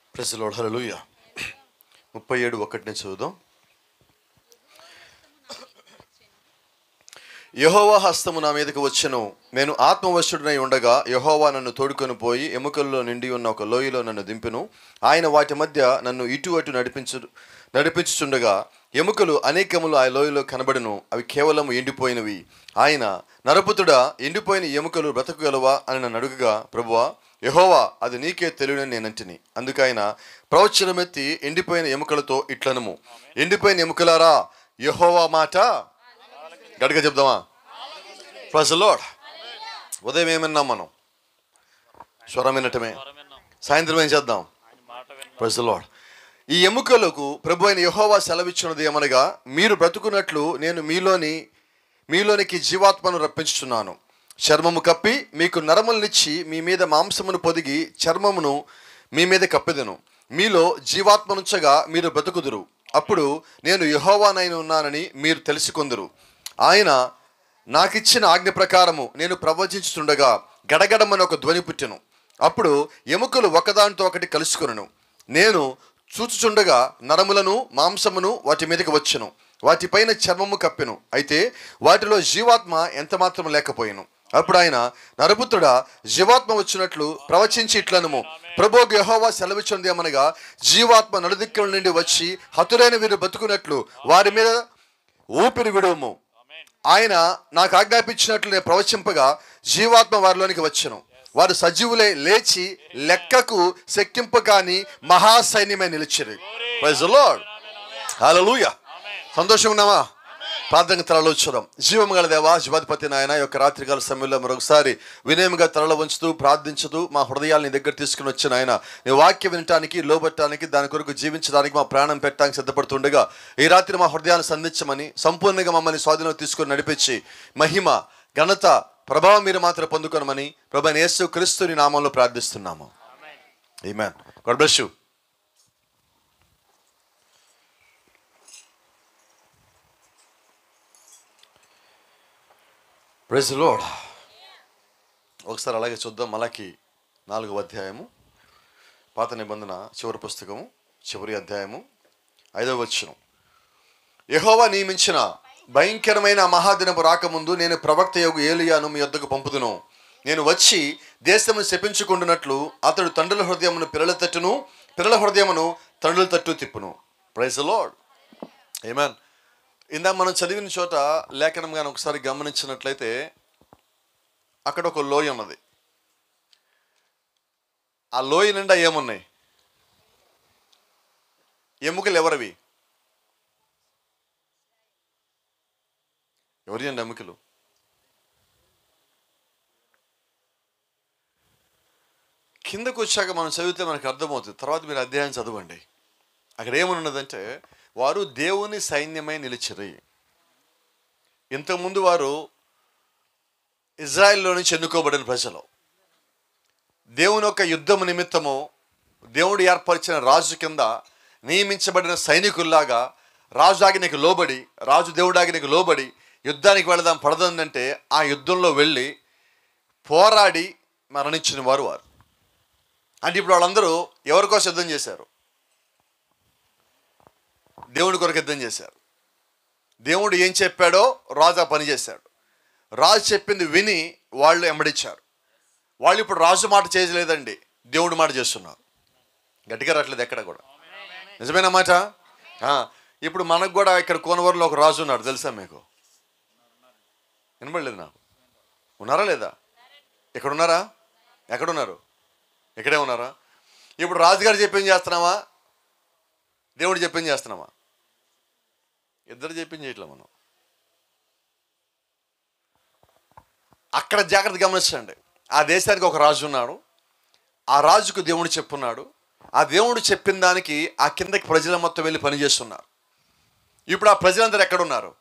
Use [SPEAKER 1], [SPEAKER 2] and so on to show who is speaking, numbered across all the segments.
[SPEAKER 1] Praise the Lord. హల్లెలూయా. 37:1 నుంచి చదువుదాం. యెహోవా హస్తము నా మీదకి వచ్చెను, నేను ఆత్మవశుడనై ఉండగా యెహోవా నన్ను తోడుకొని పోయి ఎముకల్లో నిండి ఉన్న ఒక లోయలో నన్ను దింపెను. ఆయన వాటి మధ్య నన్ను ఇటు అటు నడిపించుచుండగా ఎముకలు అనేకములు ఆ లోయలో కనబడెను. అవి కేవలం ఎండిపోయినవి. ఆయన, నరపుతుడా, ఎండిపోయిన ఎముకలు బ్రతకగలవా అని నన్ను అడుగగా, ప్రభువా యెహోవా అది నీకే తెలియని నేనంటిని. అందుకైన ప్రవచనమెత్తి ఎండిపోయిన ఎముకలతో ఇట్లనము, ఎండిపోయిన ఎముకలారా యెహోవా మాట గట్టిగా చెప్దామా? Praise the lord. ఉదయం ఏమన్నాం మనం? స్వరం వినటమే. సాయంత్రం ఏం చేద్దాం? Praise the Lord. ఈ ఎముకలకు ప్రభు అయిన యెహోవా సెలవిచ్చినది ఏమనగా, మీరు బ్రతుకున్నట్లు నేను మీలోనికి జీవాత్మను రప్పించుచున్నాను. చర్మము కప్పి మీకు నరములనిచ్చి మీ మీద మాంసమును పొదిగి చర్మమును మీ మీద కప్పెదను. మీలో జీవాత్మనుంచగా మీరు బ్రతుకుదురు. అప్పుడు నేను యెహోవానై ఉన్నానని మీరు తెలుసుకొందురు. ఆయన నాకిచ్చిన ఆజ్ఞ ప్రకారము నేను ప్రవచించుతుండగా గడగడమని ఒక ధ్వని పుట్టెను. అప్పుడు ఎముకలు ఒకదానితో ఒకటి కలుసుకొనెను. నేను చూచుచుండగా నరములను మాంసమును వాటి మీదకి వచ్చెను. వాటిపైన చర్మము కప్పెను. అయితే వాటిలో జీవాత్మ ఎంత మాత్రం లేకపోయాను. అప్పుడు ఆయన, నరపుత్రుడా, జీవాత్మ వచ్చినట్లు ప్రవచించి ఇట్లనము, ప్రభువు యెహోవా సెలవిచ్చినది ఏమనగా, జీవాత్మ నలుదిక్కుల నుండి వచ్చి హతులైన వీరు బతుకున్నట్లు వారి మీద ఊపిరి విడుము. ఆయన నాకు ఆజ్ఞాపించినట్లు నేను ప్రవచింపగా జీవాత్మ వారిలోనికి వచ్చెను. వారు సజీవులై లేచి లెక్కకు శక్తింపకాని మహాసైన్యమై నిలిచిరి. Praise the Lord. హల్లెలూయా. సంతోషంగా ఉన్నామా? ప్రార్థనగా తలలో చూద్దాం. జీవము గల దేవా, జీవాధిపతి నాయన, యొక్క రాత్రికాల సమయంలో మరొకసారి వినయముగా తలలో వంచుతూ ప్రార్థించుతూ మా హృదయాల్ని దగ్గర తీసుకుని వచ్చిన ఆయన, నీ వాక్యం వినటానికి, లోబట్టడానికి, దాని కొరకు జీవించడానికి, మా ప్రాణం పెట్టడానికి సిద్ధపడుతుండగా ఈ రాత్రి మా హృదయాన్ని సంధించమని, సంపూర్ణంగా మమ్మల్ని స్వాధీనం తీసుకొని నడిపించి మహిమ, ఘనత, ప్రభావం మీరు మాత్రం పొందుకోనమని ప్రభువైన యేసు క్రీస్తుని నామంలో ప్రార్థిస్తున్నాము. ఆమేన్. God bless you. Praise the Lord. ఒకసారి అలాగే చూద్దాం. మలాకి 4వ అధ్యాయము, పాత నిబంధన చివరి పుస్తకము, చివరి అధ్యాయము, 5వ వచనం. యెహోవా నియమించిన భయంకరమైన మహాదినపు రాకముందు నేను ప్రవక్త యొగు ఏలియాను మీ యొద్దకు పంపుదును. నేను వచ్చి దేశమును శపించుకుంటున్నట్లు అతడు తండ్రుల హృదయమును పిల్లల తట్టును, పిల్లల హృదయమును తండ్రుల తట్టు తిప్పును. Praise the Lord. ఆమేన్. ఇందాక మనం చదివిన చోట లేఖనం కానీ ఒకసారి గమనించినట్లయితే అక్కడ ఒక లోయ ఉన్నది. ఆ లోయ నిండా ఏమున్నాయి? ఎముకలు. ఎవరివి? ఎవరి అండి ఎముకలు? కిందకు వచ్చాక మనం చదివితే మనకు అర్థమవుతుంది. తర్వాత మీరు అధ్యాయం చదవండి. అక్కడ ఏమన్నదంటే, వారు దేవుని సైన్యమై నిలిచిరి. ఇంతకుముందు వారు ఇజ్రాయెల్లో నుంచి ఎన్నుకోబడిన ప్రజలు. దేవుని యొక్క యుద్ధము నిమిత్తము దేవుడు ఏర్పరిచిన రాజు కింద నియమించబడిన సైనికుల్లాగా రాజు ఆజ్ఞకు లోబడి, రాజు దేవుడి ఆజ్ఞకు లోబడి యుద్ధానికి వెళదాం పడదంటే ఆ యుద్ధంలో వెళ్ళి పోరాడి మరణించిన వారు. అంటే ఇప్పుడు వాళ్ళందరూ ఎవరి కోసం యుద్ధం చేశారు? దేవుడి కొరకు యుద్ధం చేశారు. దేవుడు ఏం చెప్పాడో రాజు ఆ పని చేశాడు. రాజు చెప్పింది విని వాళ్ళు ఎంబడించారు. వాళ్ళు ఇప్పుడు రాజు మాట చేయలేదండి, దేవుడి మాట చేస్తున్నారు. గట్టిగా రావట్లేదు ఎక్కడ కూడా. నిజమైన మాట. ఇప్పుడు మనకు కూడా ఇక్కడ కోనవరంలో ఒక రాజు ఉన్నాడు, తెలుసా మీకు? వినబడలేదు నాకు. ఉన్నారా లేదా? ఇక్కడ ఉన్నారా? ఎక్కడున్నారు? ఇక్కడే ఉన్నారా? ఇప్పుడు రాజుగారు చెప్పింది చేస్తున్నామా, దేవుడు చెప్పింది చేస్తున్నామా? ఇద్దరు చెప్పింది చేయట్లే మనం. అక్కడ జాగ్రత్త గమనించండి. ఆ దేశానికి ఒక రాజు ఉన్నాడు. ఆ రాజుకు దేవుడు చెప్పున్నాడు. ఆ దేవుడు చెప్పిన దానికి ఆ కిందకి ప్రజల మొత్తం వెళ్ళి పనిచేస్తున్నారు. ఇప్పుడు ఆ ప్రజలందరూ ఎక్కడున్నారు?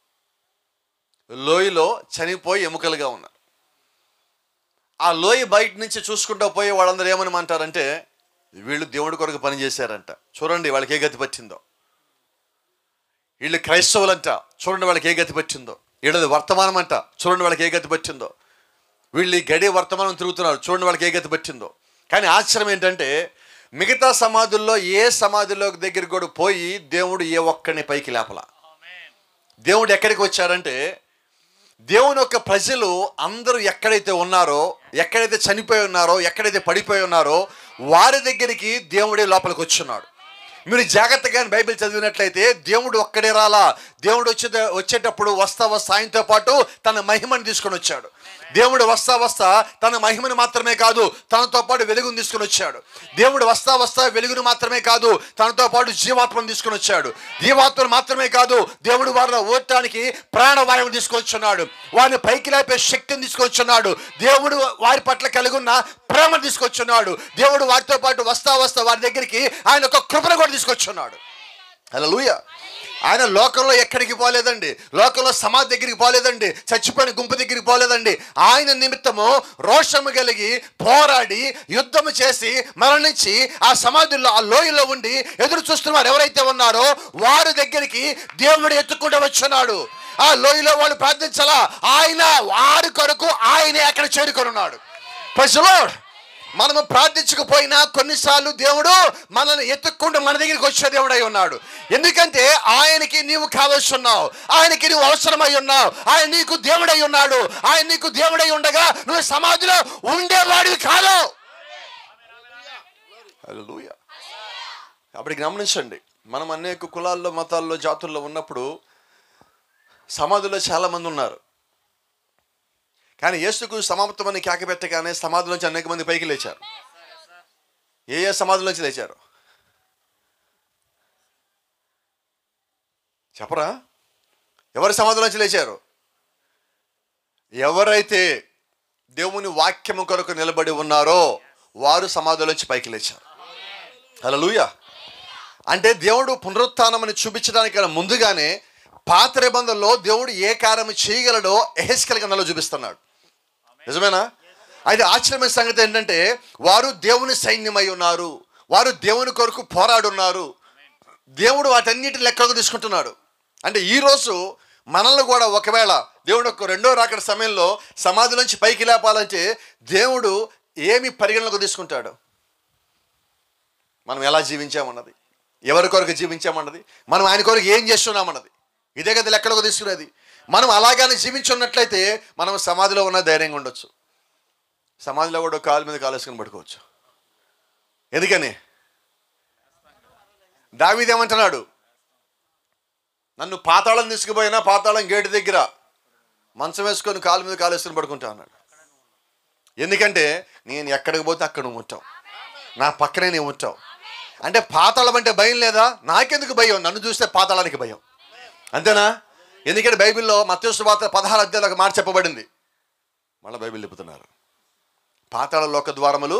[SPEAKER 1] లోయలో చనిపోయి ఎముకలుగా ఉన్నారు. ఆ లోయ బయట నుంచి చూసుకుంటూ పోయి వాళ్ళందరూ ఏమనమంటారంటే, వీళ్ళు దేవుడి కొరకు పనిచేశారంట, చూడండి వాళ్ళకి ఏ గతి పట్టిందో. వీళ్ళు క్రైస్తవులంట, చూడండి వాళ్ళకి ఏ గతి పట్టిందో. వీళ్ళది వర్తమానం అంట, చూడండి వాళ్ళకి ఏ గతి పట్టిందో. వీళ్ళు ఈ గడి వర్తమానం తిరుగుతున్నారు, చూడండి వాళ్ళకి ఏ గతి పట్టిందో. కానీ ఆశ్చర్యం ఏంటంటే, మిగతా సమాధుల్లో ఏ సమాధిలో దగ్గర కూడా పోయి దేవుడు ఏ ఒక్కడిని పైకి లేపలా. దేవుడు ఎక్కడికి వచ్చారంటే దేవుని యొక్క ప్రజలు అందరూ ఎక్కడైతే ఉన్నారో, ఎక్కడైతే చనిపోయి ఉన్నారో, ఎక్కడైతే పడిపోయి ఉన్నారో వారి దగ్గరికి దేవుడే లోపలికి వచ్చున్నాడు. మీరు జాగ్రత్తగా బైబిల్ చదివినట్లయితే దేవుడు ఒక్కడే రాలా. దేవుడు వచ్చేటప్పుడు వస్తా ఆయనతో పాటు తన మహిమను తీసుకొని వచ్చాడు. దేవుడు వస్తా తన మహిమను మాత్రమే కాదు, తనతో పాటు వెలుగును తీసుకొని వచ్చాడు. దేవుడు వస్తా వెలుగును మాత్రమే కాదు, తనతో పాటు జీవాత్మను తీసుకొని వచ్చాడు. జీవాత్మను మాత్రమే కాదు, దేవుడు వారిని ఓడటానికి ప్రాణవాయువును తీసుకొచ్చున్నాడు. వారిని పైకి లేపే శక్తిని తీసుకొచ్చున్నాడు. దేవుడు వారి పట్ల కలిగి ఉన్న ప్రేమను తీసుకొచ్చున్నాడు. దేవుడు వారితో పాటు వస్తా వారి దగ్గరికి ఆయన ఒక కృపను కూడా తీసుకొచ్చున్నాడు. హల్లెలూయా. ఆయన లోకంలో ఎక్కడికి పోలేదండి, లోకంలో సమాధి దగ్గరికి పోలేదండి, చచ్చిపోయిన గుంపు దగ్గరికి పోలేదండి. ఆయన నిమిత్తము రోషము కలిగి పోరాడి యుద్ధము చేసి మరణించి ఆ సమాధుల్లో ఆ లోయలో ఉండి ఎదురు చూస్తున్నారు ఎవరైతే ఉన్నారో వారి దగ్గరికి దేవుడు ఎత్తుకుంటూ వచ్చున్నాడు. ఆ లోయలో వాళ్ళు ప్రార్థించాలా, ఆయన వారి కొరకు ఆయనే అక్కడ చేరుకొనున్నాడు. Praise the lord. మనము ప్రార్థించకపోయినా కొన్నిసార్లు దేవుడు మనల్ని ఎత్తుక్కుంటూ మన దగ్గరికి వచ్చే దేవుడై ఉన్నాడు. ఎందుకంటే ఆయనకి నీవు కావలసి ఉన్నావు, ఆయనకి నువ్వు అవసరమై ఉన్నావు. ఆయన నీకు దేవుడై ఉన్నాడు. ఆయన నీకు దేవుడై ఉండగా నువ్వు సమాధిలో ఉండేవాడివి కాదు. హల్లెలూయా. అప్పటికి గమనించండి, మనం అనేక కులాల్లో, మతాల్లో, జాతుల్లో ఉన్నప్పుడు సమాధిలో చాలామంది ఉన్నారు. కానీ యేసుకు సమాప్తమని కేక పెట్టగానే సమాధిలోంచి అనేక మంది పైకి లేచారు. ఏ సమాధిలోంచి లేచారు చెప్పరా? ఎవరి సమాధిలోంచి లేచారు? ఎవరైతే దేవుని వాక్యము కొరకు నిలబడి ఉన్నారో వారు సమాధిలోంచి పైకి లేచారు. హల్లెలూయా. అంటే దేవుడు పునరుత్థానమని చూపించడానికి ముందుగానే పాత నిబంధనలో దేవుడు ఏ కార్యము చేయగలడో యెహెజ్కేలు గ్రంథంలో చూపిస్తున్నాడు. నిజమేనా? అయితే ఆశ్చర్యమైన సంగతి ఏంటంటే వారు దేవుని సైన్యమై ఉన్నారు, వారు దేవుని కొరకు పోరాడున్నారు. దేవుడు వాటన్నిటిని లెక్కలోకి తీసుకుంటున్నాడు. అంటే ఈరోజు మనల్ని కూడా ఒకవేళ దేవుడు ఒక రెండో రాకడ సమయంలో సమాధి నుంచి పైకి లేపాలంటే దేవుడు ఏమి పరిగణలోకి తీసుకుంటాడు? మనం ఎలా జీవించామన్నది, ఎవరి కొరకు జీవించామన్నది, మనం ఆయన కొరకు ఏం చేస్తున్నామన్నది, ఇదే కదా లెక్కలోకి తీసుకునేది. మనం అలాగానే జీవించున్నట్లయితే మనం సమాధిలో ఉన్న ధైర్యంగా ఉండొచ్చు. సమాధిలో కూడా కాలు మీద కాలేసుకుని పడుకోవచ్చు. ఎందుకని? దావీదు ఏమంటున్నాడు? నన్ను పాతాళం తీసుకుపోయినా పాతాళం గేటు దగ్గర మంచం వేసుకొని కాలు మీద కాలేసుకుని పడుకుంటా అన్నాడు. ఎందుకంటే నేను ఎక్కడికి పోతే అక్కడ నువ్వు ఉంటావు, నా పక్కనే నువ్వు ఉంటావు. అంటే పాతాళం అంటే భయం లేదా? నాకెందుకు భయం? నన్ను చూస్తే పాతాళానికి భయం, అంతేనా? ఎందుకంటే బైబిల్లో మత్తయి సువార్త 16 అధ్యాయాలకు మాట చెప్పబడింది. మళ్ళీ బైబిల్ చెబుతున్నారు, పాతాళ లోక ద్వారములు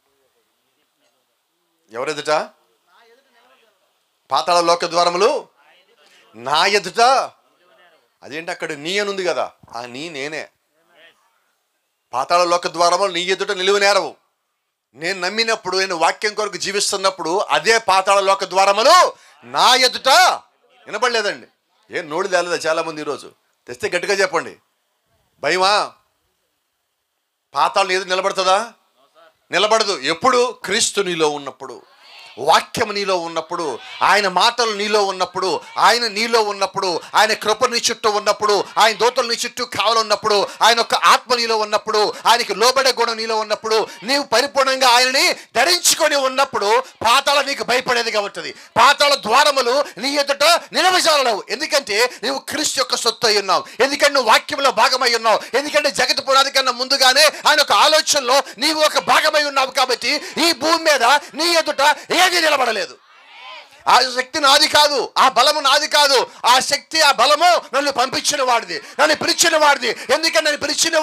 [SPEAKER 1] ఎవరెదుట? పాతాళ లోక ద్వారములు నా ఎదుట. అదేంటి అక్కడ నీ అని ఉంది కదా, ఆ నీ నేనే. పాతాళ లోక ద్వారములు నీ ఎదుట నిలువనేరవు. నేను నమ్మినప్పుడు, నేను వాక్యం కొరకు జీవిస్తున్నప్పుడు అదే పాతాళ లోక ద్వారములు నా ఎదుట. వినపడలేదండి? ఏం నోడి తేలేదా చాలామంది ఈరోజు? తెస్తే గట్టిగా చెప్పండి. భయమా? పాతాళం ఎదురు నిలబడుతుందా? నిలబడదు. ఎప్పుడు? క్రీస్తు నీలో ఉన్నప్పుడు, వాక్యం నీలో ఉన్నప్పుడు, ఆయన మాటలు నీలో ఉన్నప్పుడు, ఆయన నీలో ఉన్నప్పుడు, ఆయన కృప నీ చుట్టూ ఉన్నప్పుడు, ఆయన దూతలు నీ చుట్టూ కావాలన్నప్పుడు, ఆయన యొక్క ఆత్మ నీలో ఉన్నప్పుడు, ఆయనకి లోబడే గుణం నీలో ఉన్నప్పుడు, నీవు పరిపూర్ణంగా ఆయనని ధరించుకొని ఉన్నప్పుడు పాతాళం నీకు భయపడేదిగా ఉంటుంది. పాతాళ ద్వారములు నీ ఎదుట నిలవజాలవు. ఎందుకంటే నీవు క్రీస్తు యొక్క సొత్తు అయి ఉన్నావు, ఎందుకంటే నువ్వు వాక్యంలో భాగమై ఉన్నావు, ఎందుకంటే జగత్ పునాది కన్నా ముందుగానే ఆయన ఒక ఆలోచనలో నీవు ఒక భాగమై ఉన్నావు. కాబట్టి ఈ భూమి మీద నీ ఎదుట ఏది నిలబడలేదు. ఆ శక్తి నాది కాదు, ఆ బలము నాది కాదు. ఆ శక్తి, ఆ బలము నన్ను పంపించిన వాడిది, నన్ను పిలిచిన వాడిది. ఎందుకంటే నన్ను పిలిచిన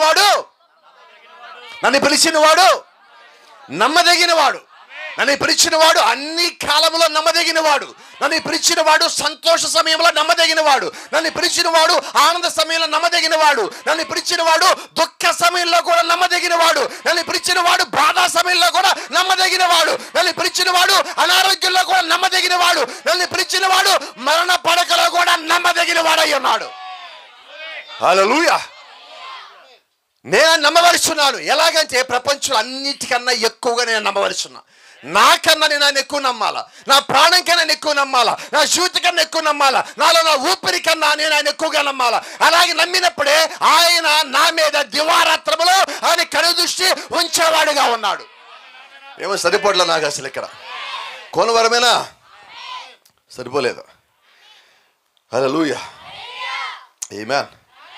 [SPEAKER 1] వాడు నమ్మదగిన వాడు. నన్ను పిలిచిన వాడు అన్ని కాలంలో నమ్మదగిన వాడు. నన్ను పిలిచిన వాడు సంతోష సమయంలో నమ్మదగిన వాడు. నన్ను పిలిచిన వాడు ఆనంద సమయంలో నమ్మదగిన వాడు. నన్ను పిలిచిన వాడు దుఃఖ సమయంలో కూడా నమ్మదగిన వాడు. నన్ను పిలిచిన వాడు బాధా సమయంలో కూడా నమ్మదగిన వాడు. నన్ను పిలిచిన వాడు అనారోగ్యంలో కూడా నమ్మదగిన వాడు. నన్ను పిలిచిన వాడు మరణ పడకలో కూడా నమ్మదగిన వాడై ఉన్నాడు. హల్లెలూయా. నేను నమ్మవలసిన్నాను. ఎలాగంటే ప్రపంచంలో అన్నిటికన్నా ఎక్కువగా నేను నమ్మవలసిన్నా. నాకన్నా నేను ఆయన ఎక్కువ నమ్మాలా, నా ప్రాణం కన్నా నేను ఎక్కువ నమ్మాలా, నా జీవితం కన్నా ఎక్కువ నమ్మాలా, నాలో నా ఊపిరి కన్నా నేను ఆయన ఎక్కువగా నమ్మాలా. అలాగే నమ్మినప్పుడే ఆయన నా మీద దివారాత్రములో ఆయన కనుదృష్టి ఉంచేవాడుగా ఉన్నాడు. ఏమో సరిపోట్లా నాకు అసలు ఇక్కడ కోనవరమేనా, సరిపోలేదు. హల్లెలూయా, ఆమేన్.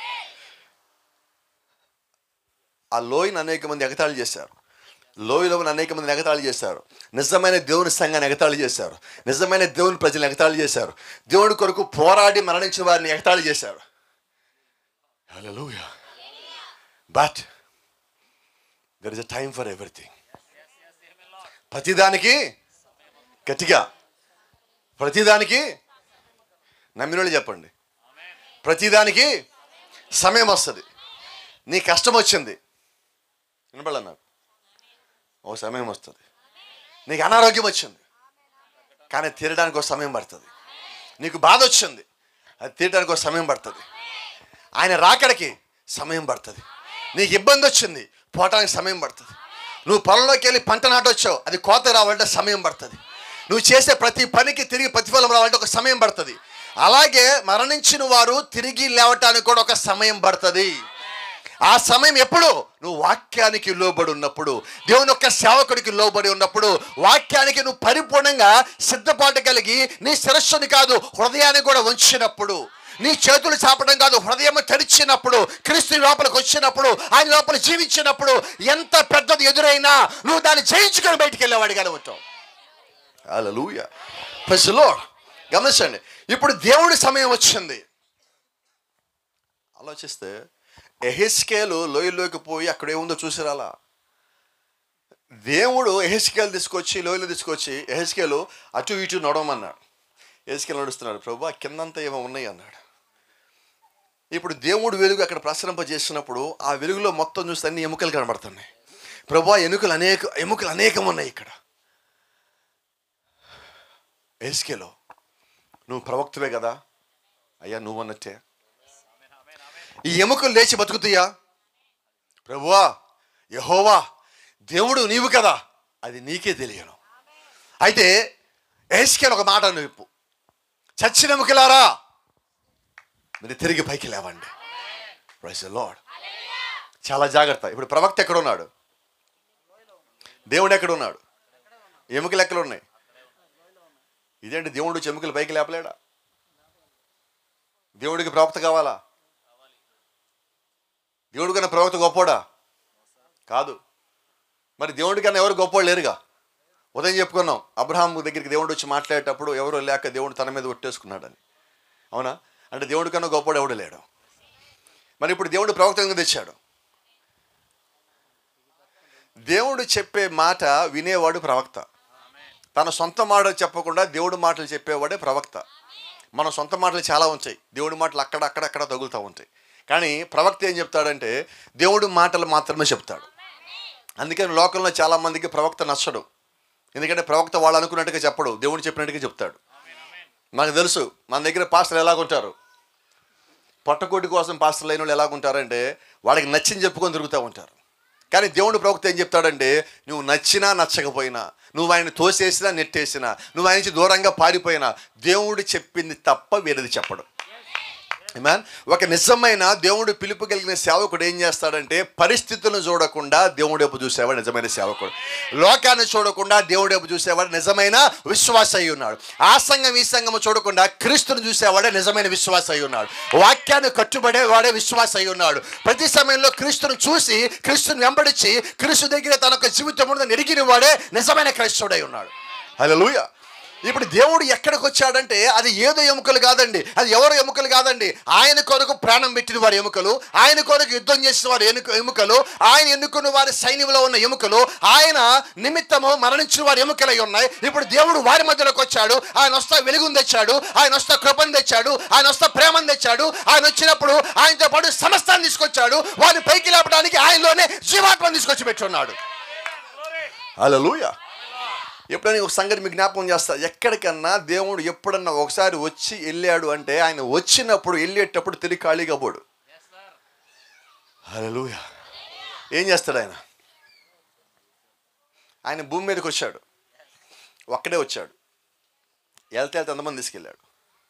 [SPEAKER 1] ఆ లోయను అనేక మంది ఎగతాళి చేశారు, లోయలో అనేక మందిని ఎగతాళి చేశారు, నిజమైన దేవుని సంఘాన్ని ఎగతాళి చేశారు, నిజమైన దేవుని ప్రజలను ఎగతాళి చేశారు, దేవుడి కొరకు పోరాడి మరణించిన వారిని ఎగతాళి చేశారు. హల్లెలూయా. But there is a time for everything. ప్రతిదానికి గట్టిగా, ప్రతిదానికి నమ్మినోళ్ళు చెప్పండి, ప్రతిదానికి సమయం వస్తుంది. నీ కష్టం వచ్చింది, వినపడలే నాకు, ఓ సమయం వస్తుంది. నీకు అనారోగ్యం వచ్చింది, కానీ తీరడానికి ఒక సమయం పడుతుంది. నీకు బాధ వచ్చింది, అది తీరడానికి ఒక సమయం పడుతుంది. ఆయన రాకడికి సమయం పడుతుంది. నీకు ఇబ్బంది వచ్చింది, పోవటానికి సమయం పడుతుంది. నువ్వు పొలంలోకి వెళ్ళి పంట నాటొచ్చావు, అది కోత రావాలంటే సమయం పడుతుంది. నువ్వు చేసే ప్రతి పనికి తిరిగి ప్రతిఫలం రావాలంటే ఒక సమయం పడుతుంది. అలాగే మరణించిన వారు తిరిగి లేవటానికి కూడా ఒక సమయం పడుతుంది. ఆ సమయం ఎప్పుడు? నువ్వు వాక్యానికి లోబడి ఉన్నప్పుడు, దేవుని యొక్క సేవకుడికి లోబడి ఉన్నప్పుడు, వాక్యానికి నువ్వు పరిపూర్ణంగా సిద్ధపాటు కలిగి నీ శిరస్సుని కాదు హృదయాన్ని కూడా ఉంచినప్పుడు, నీ చేతులు చాపడం కాదు హృదయం తెరిచినప్పుడు, క్రీస్తు లోపలికి వచ్చినప్పుడు, ఆయన లోపల జీవించినప్పుడు, ఎంత పెద్దది ఎదురైనా నువ్వు దాన్ని జయించుకొని బయటికి వెళ్ళేవాడిగానే ఉంటావు. హల్లెలూయా, ప్రైజ్ ది లార్డ్. గమనించండి, ఇప్పుడు దేవుడి సమయం వచ్చింది. ఆలోచిస్తే యెహెజ్కేలు లోయలోకి పోయి అక్కడ ఏముందో చూసిరాలా. దేవుడు యెహెజ్కేలు తీసుకొచ్చి లోయలో తీసుకొచ్చి యెహెజ్కేలు అటు ఇటు నడవమన్నాడు. యెహెజ్కేలు నడుస్తున్నాడు, ప్రభు కిందంతా ఏమో ఉన్నాయి అన్నాడు. ఇప్పుడు దేవుడు వెలుగు అక్కడ ప్రసరింపజేసినప్పుడు ఆ వెలుగులో మొత్తం చూస్తే అన్ని ఎముకలు కనబడుతున్నాయి. ప్రభు ఎముకలు అనేకం ఉన్నాయి ఇక్కడ. యెహెజ్కేలు, నువ్వు ప్రవక్తవే కదా? అయ్యా, నువ్వు అన్నట్టే. ఈ ఎముకలు లేచి బతుకుతాయా? ప్రభువా, యెహోవా దేవుడు నీవు కదా, అది నీకే తెలియను. అయితే యెహెజ్కేలు ఒక మాట చెప్పు, చచ్చిన ఎముకలారా మీరు తిరిగి పైకి లేవండి. Praise the Lord. చాలా జాగ్రత్త. ఇప్పుడు ప్రవక్త ఎక్కడున్నాడు? దేవుడు ఎక్కడున్నాడు? ఎముకలు ఎక్కడ ఉన్నాయి? ఇదేంటి, దేవుడు ఎముకలు పైకి లేపలేడా? దేవుడికి ప్రవక్త కావాలా? దేవుడి కన్నా ప్రవక్త గొప్పోడా? కాదు. మరి దేవుడి కన్నా ఎవరు గొప్పోడు లేరుగా. ఉదయం చెప్పుకున్నాం, అబ్రహాం దగ్గరికి దేవుడు వచ్చి మాట్లాడేటప్పుడు ఎవరు లేక దేవుడు తన మీద ఒట్టేసుకున్నాడని. అవునా? అంటే దేవుడి కన్నా గొప్పోడు ఎవడు లేడు. మరి ఇప్పుడు దేవుడు ప్రవక్తంగా తెచ్చాడు. దేవుడు చెప్పే మాట వినేవాడు ప్రవక్త. తన సొంత మాట చెప్పకుండా దేవుడి మాటలు చెప్పేవాడే ప్రవక్త. మన సొంత మాటలు చాలా ఉంటాయి, దేవుడి మాటలు అక్కడక్కడ తగులుతూ ఉంటాయి. కానీ ప్రవక్త ఏం చెప్తాడంటే దేవుడి మాటలు మాత్రమే చెప్తాడు. అందుకని లోకంలో చాలామందికి ప్రవక్త నచ్చడు. ఎందుకంటే ప్రవక్త వాళ్ళు అనుకున్నట్టుగా చెప్పడు, దేవుడు చెప్పినట్టుగా చెప్తాడు. మనకు తెలుసు, మన దగ్గర పాస్టర్లు ఎలాగుంటారు, పొట్టకోటి కోసం పాస్టర్లు అయిన వాళ్ళు ఎలాగుంటారంటే వాళ్ళకి నచ్చింది చెప్పుకొని తిరుగుతూ ఉంటారు. కానీ దేవుడు ప్రవక్త ఏం చెప్తాడంటే నువ్వు నచ్చినా నచ్చకపోయినా, నువ్వు ఆయన తోసేసినా నెట్టేసినా, నువ్వు ఆయన నుంచి దూరంగా పారిపోయినా, దేవుడు చెప్పింది తప్ప వేరేది చెప్పడు. ఆమేన్. ఒక నిజమైన దేవుడు పిలుపు కలిగిన సేవకుడు ఏం చేస్తాడంటే పరిస్థితులను చూడకుండా దేవుడి వైపు చూసేవాడు నిజమైన సేవకుడు. లోకాన్ని చూడకుండా దేవుడి వైపు చూసేవాడు నిజమైన విశ్వాస అయి ఉన్నాడు. ఆ సంఘం ఈ సంఘము చూడకుండా క్రీస్తుని చూసేవాడే నిజమైన విశ్వాస అయి ఉన్నాడు. వాక్యాన్ని కట్టుబడేవాడే విశ్వాస అయి ఉన్నాడు. ప్రతి సమయంలో క్రీస్తుని చూసి క్రీస్తుని వెంబడించి క్రీస్తు దగ్గర తన యొక్క జీవితం ఎరిగిన వాడే నిజమైన క్రైస్తవుడై ఉన్నాడు. హల్లెలూయా. ఇప్పుడు దేవుడు ఎక్కడికి వచ్చాడంటే అది ఏదో ఎముకలు కాదండి, అది ఎవరు ఎముకలు కాదండి, ఆయన కొరకు ప్రాణం పెట్టిన వారి ఎముకలు, ఆయన కొరకు యుద్ధం చేసిన వారి ఎముకలు, ఆయన ఎన్నుకున్న వారి సైన్యంలో ఉన్న ఎముకలు, ఆయన నిమిత్తము మరణించిన వారి ఎముకలై ఉన్నాయి. ఇప్పుడు దేవుడు వారి మధ్యలోకి వచ్చాడు. ఆయన వస్తా వెలుగుని తెచ్చాడు, ఆయన వస్తా కృపను తెచ్చాడు, ఆయన వస్తా ప్రేమను తెచ్చాడు. ఆయన వచ్చినప్పుడు ఆయనతో పాటు సమస్తాన్ని తీసుకొచ్చాడు. వారిని పైకి లేపడానికి ఆయనలోనే జీవాత్మను తీసుకొచ్చి పెట్టున్నాడు. హల్లెలూయా. ఎప్పుడైనా ఒక సంగతి మీకు జ్ఞాపకం చేస్తా, ఎక్కడికన్నా దేవుడు ఎప్పుడన్నా ఒకసారి వచ్చి వెళ్ళాడు అంటే ఆయన వచ్చినప్పుడు వెళ్ళేటప్పుడు తిరిగి ఖాళీగా పోడు. హల్లెలూయా. ఏం చేస్తాడు ఆయన? ఆయన భూమి మీదకి వచ్చాడు, ఒక్కడే వచ్చాడు. వెళ్తే ఎంతమంది తీసుకెళ్ళాడు?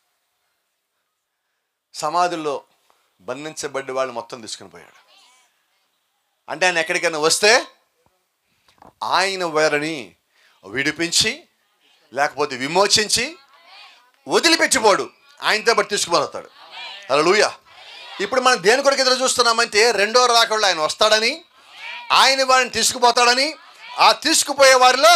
[SPEAKER 1] సమాధుల్లో బంధించబడ్డ వాళ్ళు మొత్తం తీసుకుని పోయాడు. అంటే ఆయన ఎక్కడికైనా వస్తే ఆయన వారిని విడిపించి లేకపోతే విమోచించి వదిలిపెట్టిపోడు, ఆయనతో బట్టి తీసుకుపోతాడు. హల్లెలూయా. ఇప్పుడు మనం దేని కొరకు ఎదురు చూస్తున్నామంటే రెండో రాకడలో ఆయన వస్తాడని, ఆయన వారిని తీసుకుపోతాడని. ఆ తీసుకుపోయే వారిలో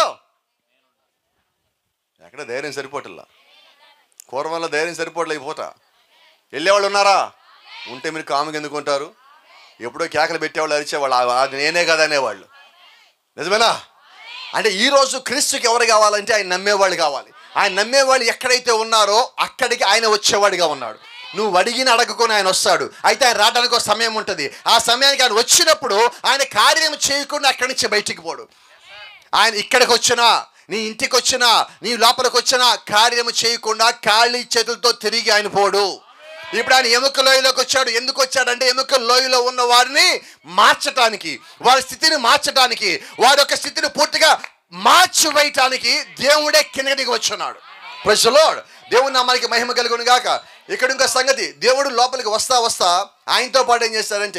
[SPEAKER 1] ఎక్కడ ధైర్యం సరిపోవట్లా. పూర్వంలో ధైర్యం సరిపోవట్లే. పూట వెళ్ళేవాళ్ళు ఉన్నారా? ఉంటే మీరు కాముగా ఎందుకు ఉంటారు? ఎప్పుడో కేకలు పెట్టేవాళ్ళు, అరిచేవాళ్ళు, అది నేనే కదా అనేవాళ్ళు. నిజమేనా? అంటే ఈరోజు క్రీస్తుకి ఎవరు కావాలంటే ఆయన నమ్మేవాళ్ళు కావాలి. ఆయన నమ్మేవాళ్ళు ఎక్కడైతే ఉన్నారో అక్కడికి ఆయన వచ్చేవాడిగా ఉన్నాడు. నువ్వు అడిగిన అడగకొని ఆయన వస్తాడు. అయితే ఆయన రావడానికి ఒక సమయం ఉంటుంది. ఆ సమయానికి ఆయన వచ్చినప్పుడు ఆయన కార్యం చేయకుండా అక్కడి నుంచి బయటికి పోడు. ఆయన ఇక్కడికి వచ్చినా, నీ ఇంటికి వచ్చినా, నీ లోపలికి వచ్చినా కార్యము చేయకుండా ఖాళీ చేతులతో తిరిగి ఆయన పోడు. ఇప్పుడు ఆయన ఎముక లోయలోకి వచ్చాడు. ఎందుకు వచ్చాడంటే ఎముక లోయలో ఉన్న వారిని మార్చటానికి, వారి స్థితిని మార్చడానికి, వారి యొక్క స్థితిని పూర్తిగా మార్చివేయటానికి దేవుడే కిందకి వచ్చున్నాడు. Praise the Lord. దేవుని నామానికి మహిమ కలుగును గాక. ఇక్కడ ఇంకో సంగతి, దేవుడు లోపలికి వస్తా వస్తా ఆయనతో పాటు ఏం చేస్తాడంటే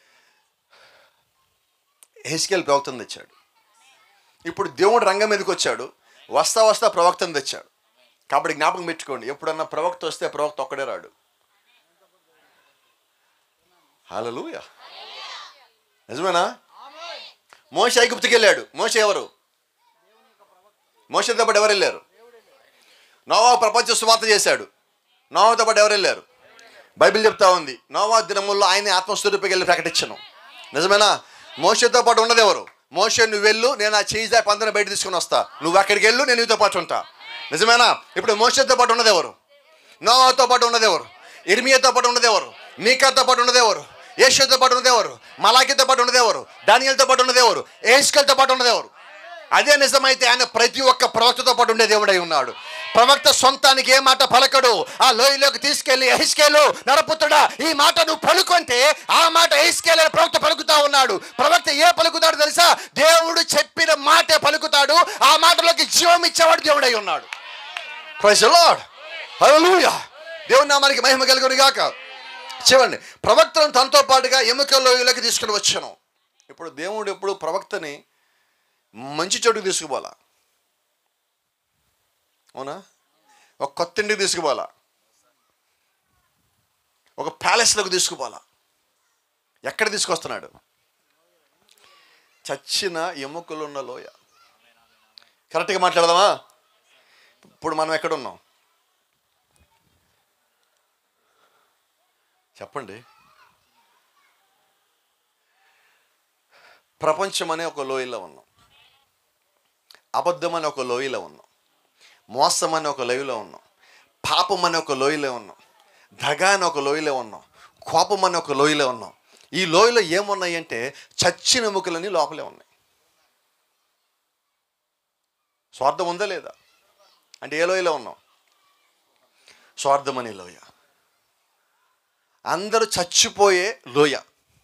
[SPEAKER 1] యెహెజ్కేలు ప్రవక్తను తెచ్చాడు. ఇప్పుడు దేవుడు రంగం మీదకి వచ్చాడు, వస్తా వస్తా ప్రవక్తను తెచ్చాడు. కాబట్టి జ్ఞాపకం పెట్టుకోండి, ఎప్పుడన్నా ప్రవక్త వస్తే ప్రవక్త ఒక్కడే రాడు. హల్లెలూయా. నిజమేనా? మోషే ఐగుప్తుకి వెళ్ళాడు. మోషే ఎవరు? మోషేతో పాటు ఎవరు వెళ్ళారు? నోవా ప్రపంచ సువార్త చేశాడు. నోవాతో పాటు ఎవరు వెళ్ళారు? బైబిల్ చెప్తా ఉంది, నోవా దినముల్లో ఆయన ఆత్మస్వరూపికి వెళ్ళి ప్రకటించను. నిజమేనా? మోషేతో పాటు ఉన్నది ఎవరు? మోషే నువ్వు వెళ్ళు, నేను ఆ చేయి పందరం బయట తీసుకుని వస్తా, నువ్వు అక్కడికి వెళ్ళు, నేను నీతో పాటు ఉంటా. నిజమేనా? ఇప్పుడు మోషేతో పాటు ఉన్నది ఎవరు? నోవాతో పాటు ఉన్నది ఎవరు? ఇర్మియాతో పాటు ఉన్నది ఎవరు? మీకాతో పాటు ఉన్నది ఎవరు? యేషూతో పాటు ఉన్నది ఎవరు? మలాకీతో పాటు ఉన్నది ఎవరు? దానియేలుతో పాటు ఉన్నది ఎవరు? యెహెజ్కేలుతో పాటు ఉన్నది ఎవరు? అదే నిజమైతే ఆయన ప్రతి ఒక్క ప్రవక్తతో పాటు ఉండే దేవుడై ఉన్నాడు. ప్రవక్త సొంతానికి ఏ మాట పలకడు. ఆ లోయలోకి తీసుకెళ్లి యెహెజ్కేలు నరపుత్రుడా ఈ మాట నువ్వు పలుకుంటే ఆ మాట యెహెజ్కేలు ప్రవక్త పలుకుతా ఉన్నాడు. ప్రవక్త ఏ పలుకుతాడు తెలుసా? దేవుడు చెప్పిన మాటే పలుకుతాడు. ఆ మాటలోకి జీవం ఇచ్చేవాడు దేవుడై ఉన్నాడు. Praise the Lord. హల్లెలూయా. దేవుని నామానికి మహిమ కలుగును గాక. చూడండి, ప్రవక్తను తనతో పాటుగా ఎముక లోయలోకి తీసుకుని వచ్చాను. ఇప్పుడు దేవుడు ఎప్పుడు ప్రవక్తని మంచి చోటుకు తీసుకుపోవాలా? అవునా? ఒక కొత్త ఇంటికి తీసుకుపోవాలా? ఒక ప్యాలెస్లోకి తీసుకుపోవాలా? ఎక్కడ తీసుకొస్తున్నాడు? చచ్చిన ఎముకలు ఉన్న లోయ. కరెక్ట్గా మాట్లాడదామా? ఇప్పుడు మనం ఎక్కడున్నాం చెప్పండి? ప్రపంచం అనే ఒక లోయలో ఉన్నాం, అబద్ధం అనే ఒక లోయలో ఉన్నాం, మోసం అనే ఒక లోయలో ఉన్నాం, పాపం అనే ఒక లోయలో ఉన్నాం, దగ అనే ఒక లోయలో ఉన్నాం, కోపం అనే ఒక లోయలో ఉన్నాం. ఈ లోయలో ఏమున్నాయి అంటే చచ్చిన ఎముకలన్నీ లోపలే ఉన్నాయి. స్వార్థం ఉందా లేదా? అంటే ఏ లోయలో ఉన్నాం? స్వార్థం అనే లోయ. అందరూ చచ్చిపోయే లోయ.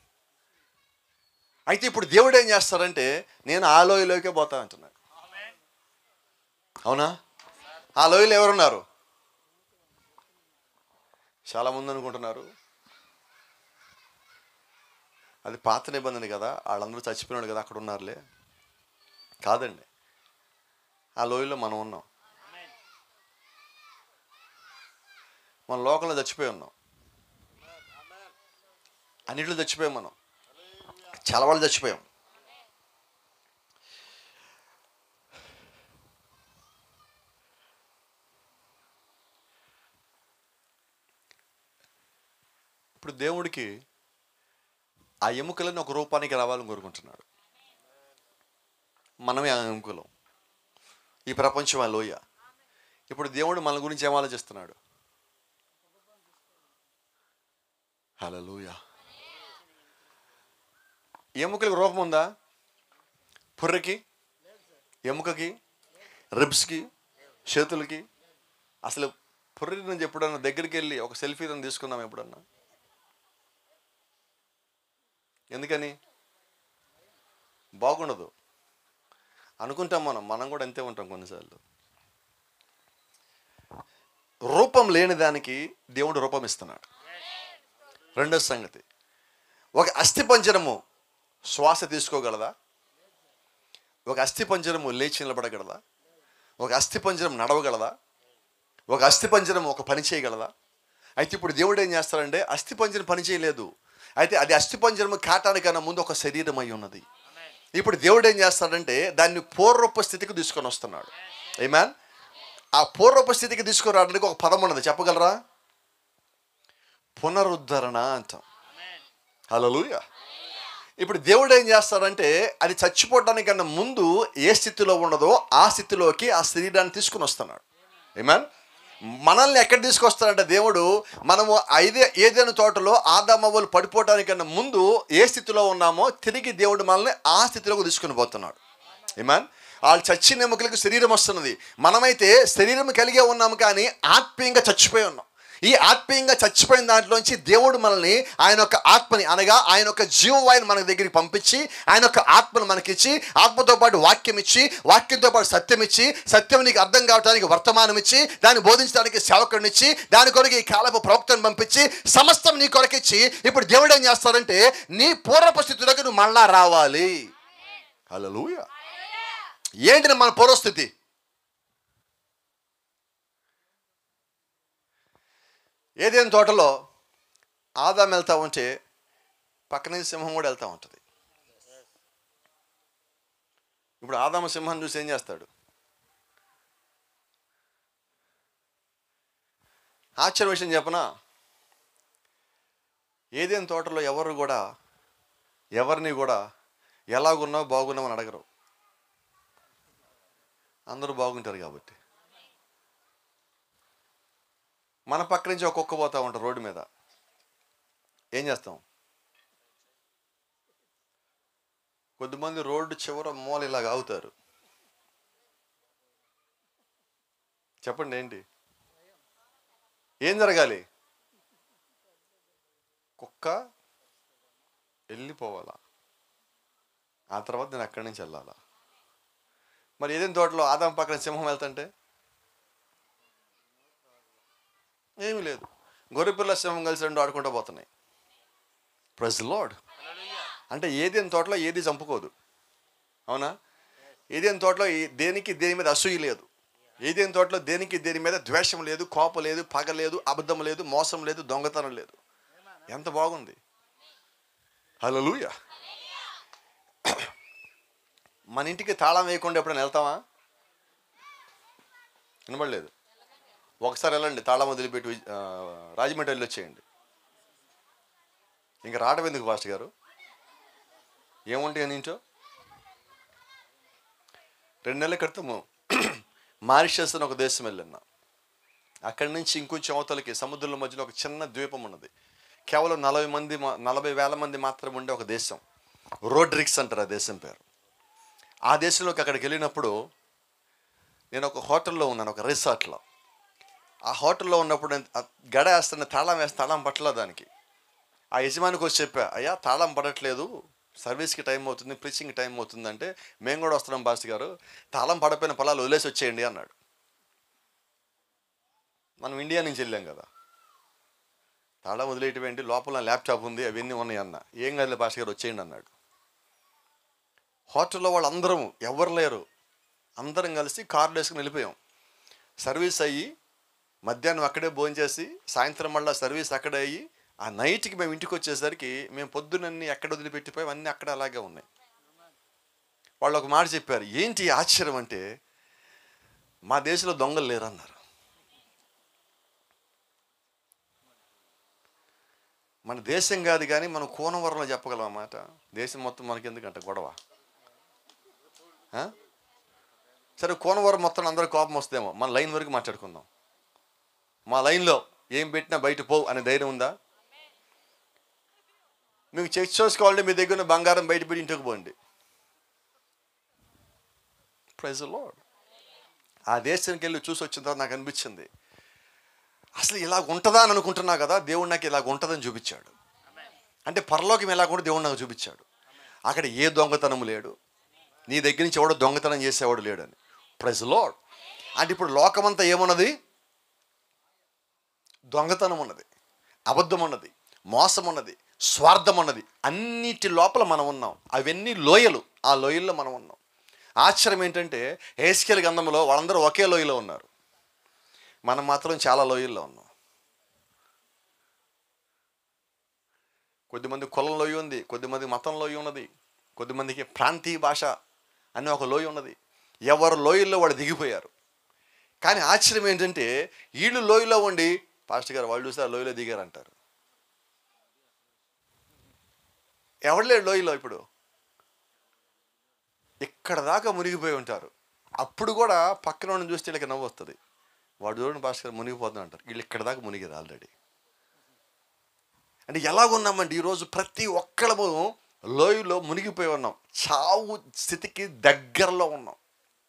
[SPEAKER 1] అయితే ఇప్పుడు దేవుడు ఏం చేస్తారంటే నేను ఆ లోయలోకే పోతా అంటున్నాడు. అవునా? ఆ లోయలో ఎవరున్నారు? చాలామంది అనుకుంటున్నారు అది పాత నిబంధన కదా, వాళ్ళందరూ చచ్చిపోయినాడు కదా అక్కడ ఉన్నారులే. కాదండి, ఆ లోయలో మనం ఉన్నాం. మన లోకంలో చచ్చిపోయి ఉన్నాం, అన్నిట్లో చచ్చిపోయాం, మనం చాలా వాళ్ళు చచ్చిపోయాం. ఇప్పుడు దేవుడికి ఆ ఎముకలను ఒక రూపానికి రావాలని కోరుకుంటున్నాడు. మనమే ఆ ఎముకలం, ఈ ప్రపంచం ఆ లోయ. ఇప్పుడు దేవుడు మన గురించి ఏం ఆలోచిస్తున్నాడు? హల్లెలూయా. ఎముకలకు రూపం ఉందా? పుర్రెకి, ఎముకకి, రిబ్స్కి, చేతులకి. అసలు పుర్రె నుంచి ఎప్పుడన్నా దగ్గరికి వెళ్ళి ఒక సెల్ఫీ తీసుకున్నాం ఎప్పుడన్నా? ఎందుకని? బాగుండదు అనుకుంటాం. మనం కూడా అంతే ఉంటాం కొన్నిసార్లు. రూపం లేని దానికి దేవుడు రూపం ఇస్తున్నాడు. రెండో సంగతి, ఒక అస్థిపంజరము శ్వాస తీసుకోగలదా? ఒక అస్థిపంజరము లేచి నిలబడగలదా? ఒక అస్థిపంజరం నడవగలదా? ఒక అస్థిపంజరం ఒక పని చేయగలదా? అయితే ఇప్పుడు దేవుడు ఏం చేస్తాడంటే, అస్థిపంజరం పని చేయలేదు, అయితే అది అస్థిపంజరము కాటానికన్నా ముందు ఒక శరీరం అయి ఉన్నది. ఇప్పుడు దేవుడు ఏం చేస్తాడంటే దాన్ని పూర్వపు స్థితికి తీసుకొని వస్తున్నాడు. ఆమేన్. ఆ పూర్వపు స్థితికి తీసుకురావడానికి ఒక పదం ఉన్నది, చెప్పగలరా? పునరుద్ధరణ అంటాం. హల్లెలూయా. ఇప్పుడు దేవుడు ఏం చేస్తాడంటే అది చచ్చిపోవడానికన్నా ముందు ఏ స్థితిలో ఉన్నదో ఆ స్థితిలోకి ఆ శరీరాన్ని తీసుకుని వస్తున్నాడు. ఆమేన్. మనల్ని ఎక్కడ తీసుకొస్తాడంటే దేవుడు, మనము ఏదైనా తోటలో ఆదామవ్వలు పడిపోవడానికన్నా ముందు ఏ స్థితిలో ఉన్నామో తిరిగి దేవుడు మనల్ని ఆ స్థితిలోకి తీసుకుని పోతున్నాడు. ఆమేన్. వాళ్ళు చచ్చిన ఎముకలకు శరీరం వస్తున్నది. మనమైతే శరీరం కలిగే ఉన్నాము కానీ ఆత్మీయంగా చచ్చిపోయి ఉన్నాం. ఈ ఆత్మీయంగా చచ్చిపోయిన దాంట్లోంచి దేవుడు మనల్ని ఆయన యొక్క ఆత్మని, అనగా ఆయన యొక్క జీవవాయుని మన దగ్గరికి పంపించి ఆయన యొక్క ఆత్మను మనకిచ్చి, ఆత్మతో పాటు వాక్యం ఇచ్చి, వాక్యంతో పాటు సత్యం ఇచ్చి, సత్యం నీకు అర్థం కావడానికి వర్తమానం ఇచ్చి, దాన్ని బోధించడానికి సేవకుడిని ఇచ్చి, దాని కొరకు ఈ కాలపు ప్రవక్తను పంపించి, సమస్తం నీ కొరకిచ్చి, ఇప్పుడు దేవుడు ఏం చేస్తాడంటే నీ పూర్వపు స్థితిలోకి నువ్వు మళ్ళా రావాలి. హల్లెలూయా. ఏంటి మన పూర్వస్థితి? ఏదైనా తోటలో ఆదాం వెళ్తూ ఉంటే పక్కనే సింహం కూడా వెళ్తూ ఉంటుంది. ఇప్పుడు ఆదాము సింహం చూసి ఏం చేస్తాడు? ఆశ్చర్య విషయం చెప్పనా? ఏదైనా తోటలో ఎవరిని కూడా ఎలాగున్నావు బాగున్నావు అని అడగరు. అందరూ బాగుంటారు కాబట్టి. మన పక్క నుంచి ఒక కుక్క పోతూ ఉంటారు రోడ్డు మీద, ఏం చేస్తాం? కొద్దిమంది రోడ్డు చివర మూల ఇలాగ ఆగుతారు. చెప్పండి ఏంటి? ఏం జరగాలి? కుక్క వెళ్ళిపోవాలా, ఆ తర్వాత నేను అక్కడి నుంచి వెళ్ళాలా? మరి ఏదైనా తోటలో ఆదాం పక్కన సింహం వెళ్తుంటే ఏమీ లేదు, గొర్రెపిల్ల సింహం కలిసి రెండు ఆడుకుంటూ పోతున్నాయి. Praise the Lord. అంటే ఏదైనా తోటలో ఏది చంపుకోదు, అవునా? ఏదైనా తోటలో దేని మీద అసూయ లేదు, ఏదైనా తోటలో దేని మీద ద్వేషం లేదు, కోపం లేదు, పగ లేదు, అబద్ధం లేదు, మోసం లేదు, దొంగతనం లేదు. ఎంత బాగుంది. హల్లెలూయా. మన ఇంటికి తాళం వేయకుండా ఎప్పుడైనా వెళ్తామా? వినబడలేదు. ఒకసారి వెళ్ళండి, తాళం వదిలిపెట్టి రాజమండ్రి వెళ్ళి వచ్చేయండి. ఇంకా రావడం ఎందుకు పాస్టర్ గారు? ఏముంటాయి ఇంట్లో? 2 నెలల క్రితము మారిషస్ అని ఒక దేశం వెళ్ళినా. అక్కడి నుంచి ఇంకొంచెం అవతలకి సముద్రంలో మధ్యలో ఒక చిన్న ద్వీపం ఉన్నది. కేవలం 40,000 మంది మాత్రం ఉండే ఒక దేశం. రోడ్రిక్స్ అంటారు ఆ దేశం పేరు. ఆ దేశంలోకి అక్కడికి వెళ్ళినప్పుడు నేను ఒక హోటల్లో ఉన్నాను, ఒక రిసార్ట్లో. ఆ హోటల్లో ఉన్నప్పుడు గడ వేస్తున్న తాళం పట్టలేదు దానికి. ఆ యజమానికి వచ్చి చెప్పా, అయ్యా తాళం పడట్లేదు, సర్వీస్కి టైం అవుతుంది, ప్రీచింగ్కి టైం అవుతుంది అంటే, మేము కూడా వస్తున్నాం పాస్టర్ గారు, తాళం పడపోయిన పొలాలు వదిలేసి వచ్చేయండి అన్నాడు. మనం ఇండియా నుంచి వెళ్ళాం కదా, తాళం వదిలేటువంటి లోపల ల్యాప్టాప్ ఉంది అవన్నీ ఉన్నాయి అన్న. ఏం కాదులే పాస్టర్ గారు వచ్చేయండి అన్నాడు. హోటల్లో వాళ్ళు అందరం ఎవరు లేరు, అందరం కలిసి కార్లు వేసుకుని వెళ్ళిపోయాం. సర్వీస్ అయ్యి మధ్యాహ్నం అక్కడే భోంచేసి సాయంత్రం మళ్ళీ సర్వీస్ అక్కడే అయ్యి ఆ నైట్కి మేము ఇంటికి వచ్చేసరికి మేము పొద్దునన్నీ ఎక్కడ వదిలిపెట్టిపోయి అన్నీ అక్కడ అలాగే ఉన్నాయి. వాళ్ళు ఒక మాట చెప్పారు, ఏంటి ఆశ్చర్యం అంటే, మా దేశంలో దొంగలు లేరన్నారు. మన దేశం కాదు కానీ మనం కోనవరంలో చెప్పగలం అన్నమాట. దేశం మొత్తం మనకి ఎందుకంటే గొడవ. సరే కోనవరం మొత్తం అందరూ కోపం వస్తేమో మన లైన్ వరకు మాట్లాడుకుందాం. మా లైన్లో ఏం పెట్టినా బయట పో అనే ధైర్యం ఉందా? మీకు చెక్ చేసుకోవాలంటే మీ దగ్గర బంగారం బయట పెట్టి ఇంటికి పోండి. Praise the Lord. ఆ దేశానికి వెళ్ళి చూసి వచ్చిన తర్వాత నాకు అనిపించింది, అసలు ఇలాగ ఉంటుందా అని అనుకుంటున్నా కదా, దేవుడు నాకు ఇలాగ ఉంటుందని చూపించాడు. అంటే పరలోకం ఎలాగ కూడా దేవుడు నాకు చూపించాడు. అక్కడ ఏ దొంగతనం లేడు, నీ దగ్గర నుంచి ఎవడో దొంగతనం చేసేవాడు లేడని. Praise Lord. అంటే ఇప్పుడు లోకమంతా ఏమున్నది? దొంగతనం ఉన్నది, అబద్ధం ఉన్నది, మోసం ఉన్నది, స్వార్థం ఉన్నది. అన్నిటి లోపల మనం ఉన్నాం. అవన్నీ లోయలు. ఆ లోయల్లో మనం ఉన్నాం. ఆశ్చర్యం ఏంటంటే హెస్కేలు గ్రంథంలో వాళ్ళందరూ ఒకే లోయలో ఉన్నారు, మనం మాత్రం చాలా లోయల్లో ఉన్నాం. కొద్దిమంది కులం లోయ ఉంది, కొద్దిమంది మతం లోయ ఉన్నది, కొద్దిమందికి ప్రాంతీయ భాష అనే ఒక లోయ ఉన్నది. ఎవరు లోయల్లో వాళ్ళు దిగిపోయారు. కానీ ఆశ్చర్యం ఏంటంటే వీళ్ళు లోయలో ఉండి, పాస్టర్ గారు వాళ్ళు చూస్తే ఆ లోయలో దిగారు అంటారు. ఎవరు లేడు లోయలో. ఇప్పుడు ఇక్కడ దాకా మునిగిపోయి ఉంటారు. అప్పుడు కూడా పక్కన వాళ్ళని చూస్తే వీళ్ళకి నవ్వు వస్తుంది. వాడు చూడండి పాస్టర్ గారు మునిగిపోతుంది అంటారు. వీళ్ళు ఇక్కడ దాకా మునిగారు ఆల్రెడీ. అంటే ఎలాగున్నామండి ఈరోజు? ప్రతి ఒక్కళ్ళము లోయలో మునిగిపోయి ఉన్నాం. చావు స్థితికి దగ్గరలో ఉన్నాం.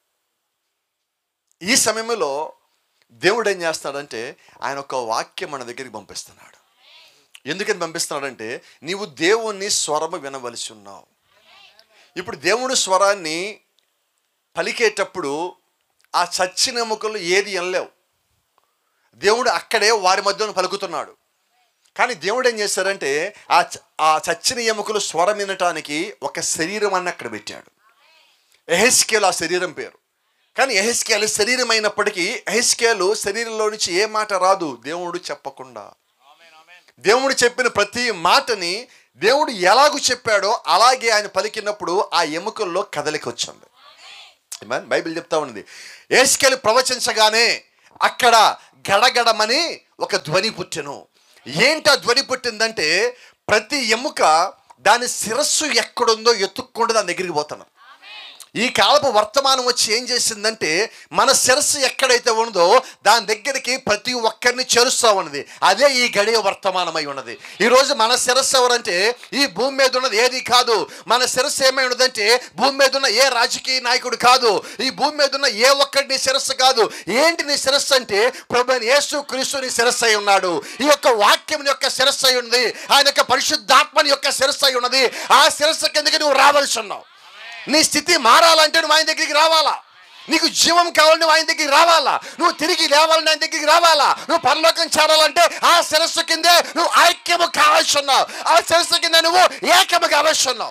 [SPEAKER 1] ఈ సమయంలో దేవుడు ఏం చేస్తున్నాడంటే ఆయన ఒక వాక్యం మన దగ్గరికి పంపిస్తున్నాడు. ఎందుకని పంపిస్తున్నాడంటే నీవు దేవుని స్వరము వినవలసి ఉన్నావు. ఇప్పుడు దేవుని స్వరాన్ని పలికేటప్పుడు ఆ చచ్చిన ఎముకలు ఏది వినలేవు. దేవుడు అక్కడే వారి మధ్యలో పలుకుతున్నాడు. కానీ దేవుడు ఏం చేశారంటే ఆ చచ్చిన ఎముకలు స్వరం వినటానికి ఒక శరీరం అన్న అక్కడ పెట్టాడు. యెహెజ్కేలు ఆ శరీరం పేరు. కానీ యెహెజ్కేలు శరీరం అయినప్పటికీ యెహెజ్కేలు శరీరంలో నుంచి ఏ మాట రాదు దేవుడు చెప్పకుండా. దేవుడు చెప్పిన ప్రతి మాటని దేవుడు ఎలాగూ చెప్పాడో అలాగే ఆయన పలికినప్పుడు ఆ ఎముకల్లో కదలిక వచ్చింది. బైబిల్ చెప్తా ఉంది, యెహెజ్కేలు ప్రవచించగానే అక్కడ గడగడమని ఒక ధ్వని పుట్టెను. ఏంటి ఆ ధ్వని పుట్టిందంటే ప్రతి ఎముక దాని శిరస్సు ఎక్కడుందో ఎత్తుక్కుండా దాని దగ్గరికి పోతాను. ఈ కాలపు వర్తమానం వచ్చి ఏం చేసిందంటే మన శిరస్సు ఎక్కడైతే ఉందో దాని దగ్గరికి ప్రతి ఒక్కరిని చేరుస్తూ ఉన్నది. అదే ఈ గడియ వర్తమానమై ఉన్నది. ఈరోజు మన శిరస్సు ఎవరంటే ఈ భూమి మీద ఉన్నది ఏది కాదు. మన శిరస్సు ఏమై ఉన్నదంటే భూమి మీద ఉన్న ఏ రాజకీయ నాయకుడు కాదు, ఈ భూమి మీద ఉన్న ఏ ఒక్కడి నీ శిరస్సు కాదు. ఏంటి నీ శిరస్సు అంటే ప్రభువైన యేసు క్రీస్తు నీ శిరస్సు అయి ఉన్నాడు. ఈ యొక్క వాక్యం యొక్క శిరస్సు అయి ఉన్నది. ఆయన యొక్క పరిశుద్ధాత్మని యొక్క శిరస్సు అయి ఉన్నది. ఆ శిరస్సు కిందకి నువ్వు రావాల్సి ఉన్నావు. నీ స్థితి మారాలంటే నువ్వు ఆయన దగ్గరికి రావాలా. నీకు జీవం కావాలని నువ్వు ఆయన దగ్గరికి రావాలా. నువ్వు తిరిగి లేవాలని ఆయన దగ్గరికి రావాలా. నువ్వు పరలోకం చేరాలంటే ఆ శిరస్సు కిందే నువ్వు ఐక్యము కావాల్సి ఉన్నావు. ఆ శిరస్సు కింద నువ్వు ఏకము కావాల్సి ఉన్నావు.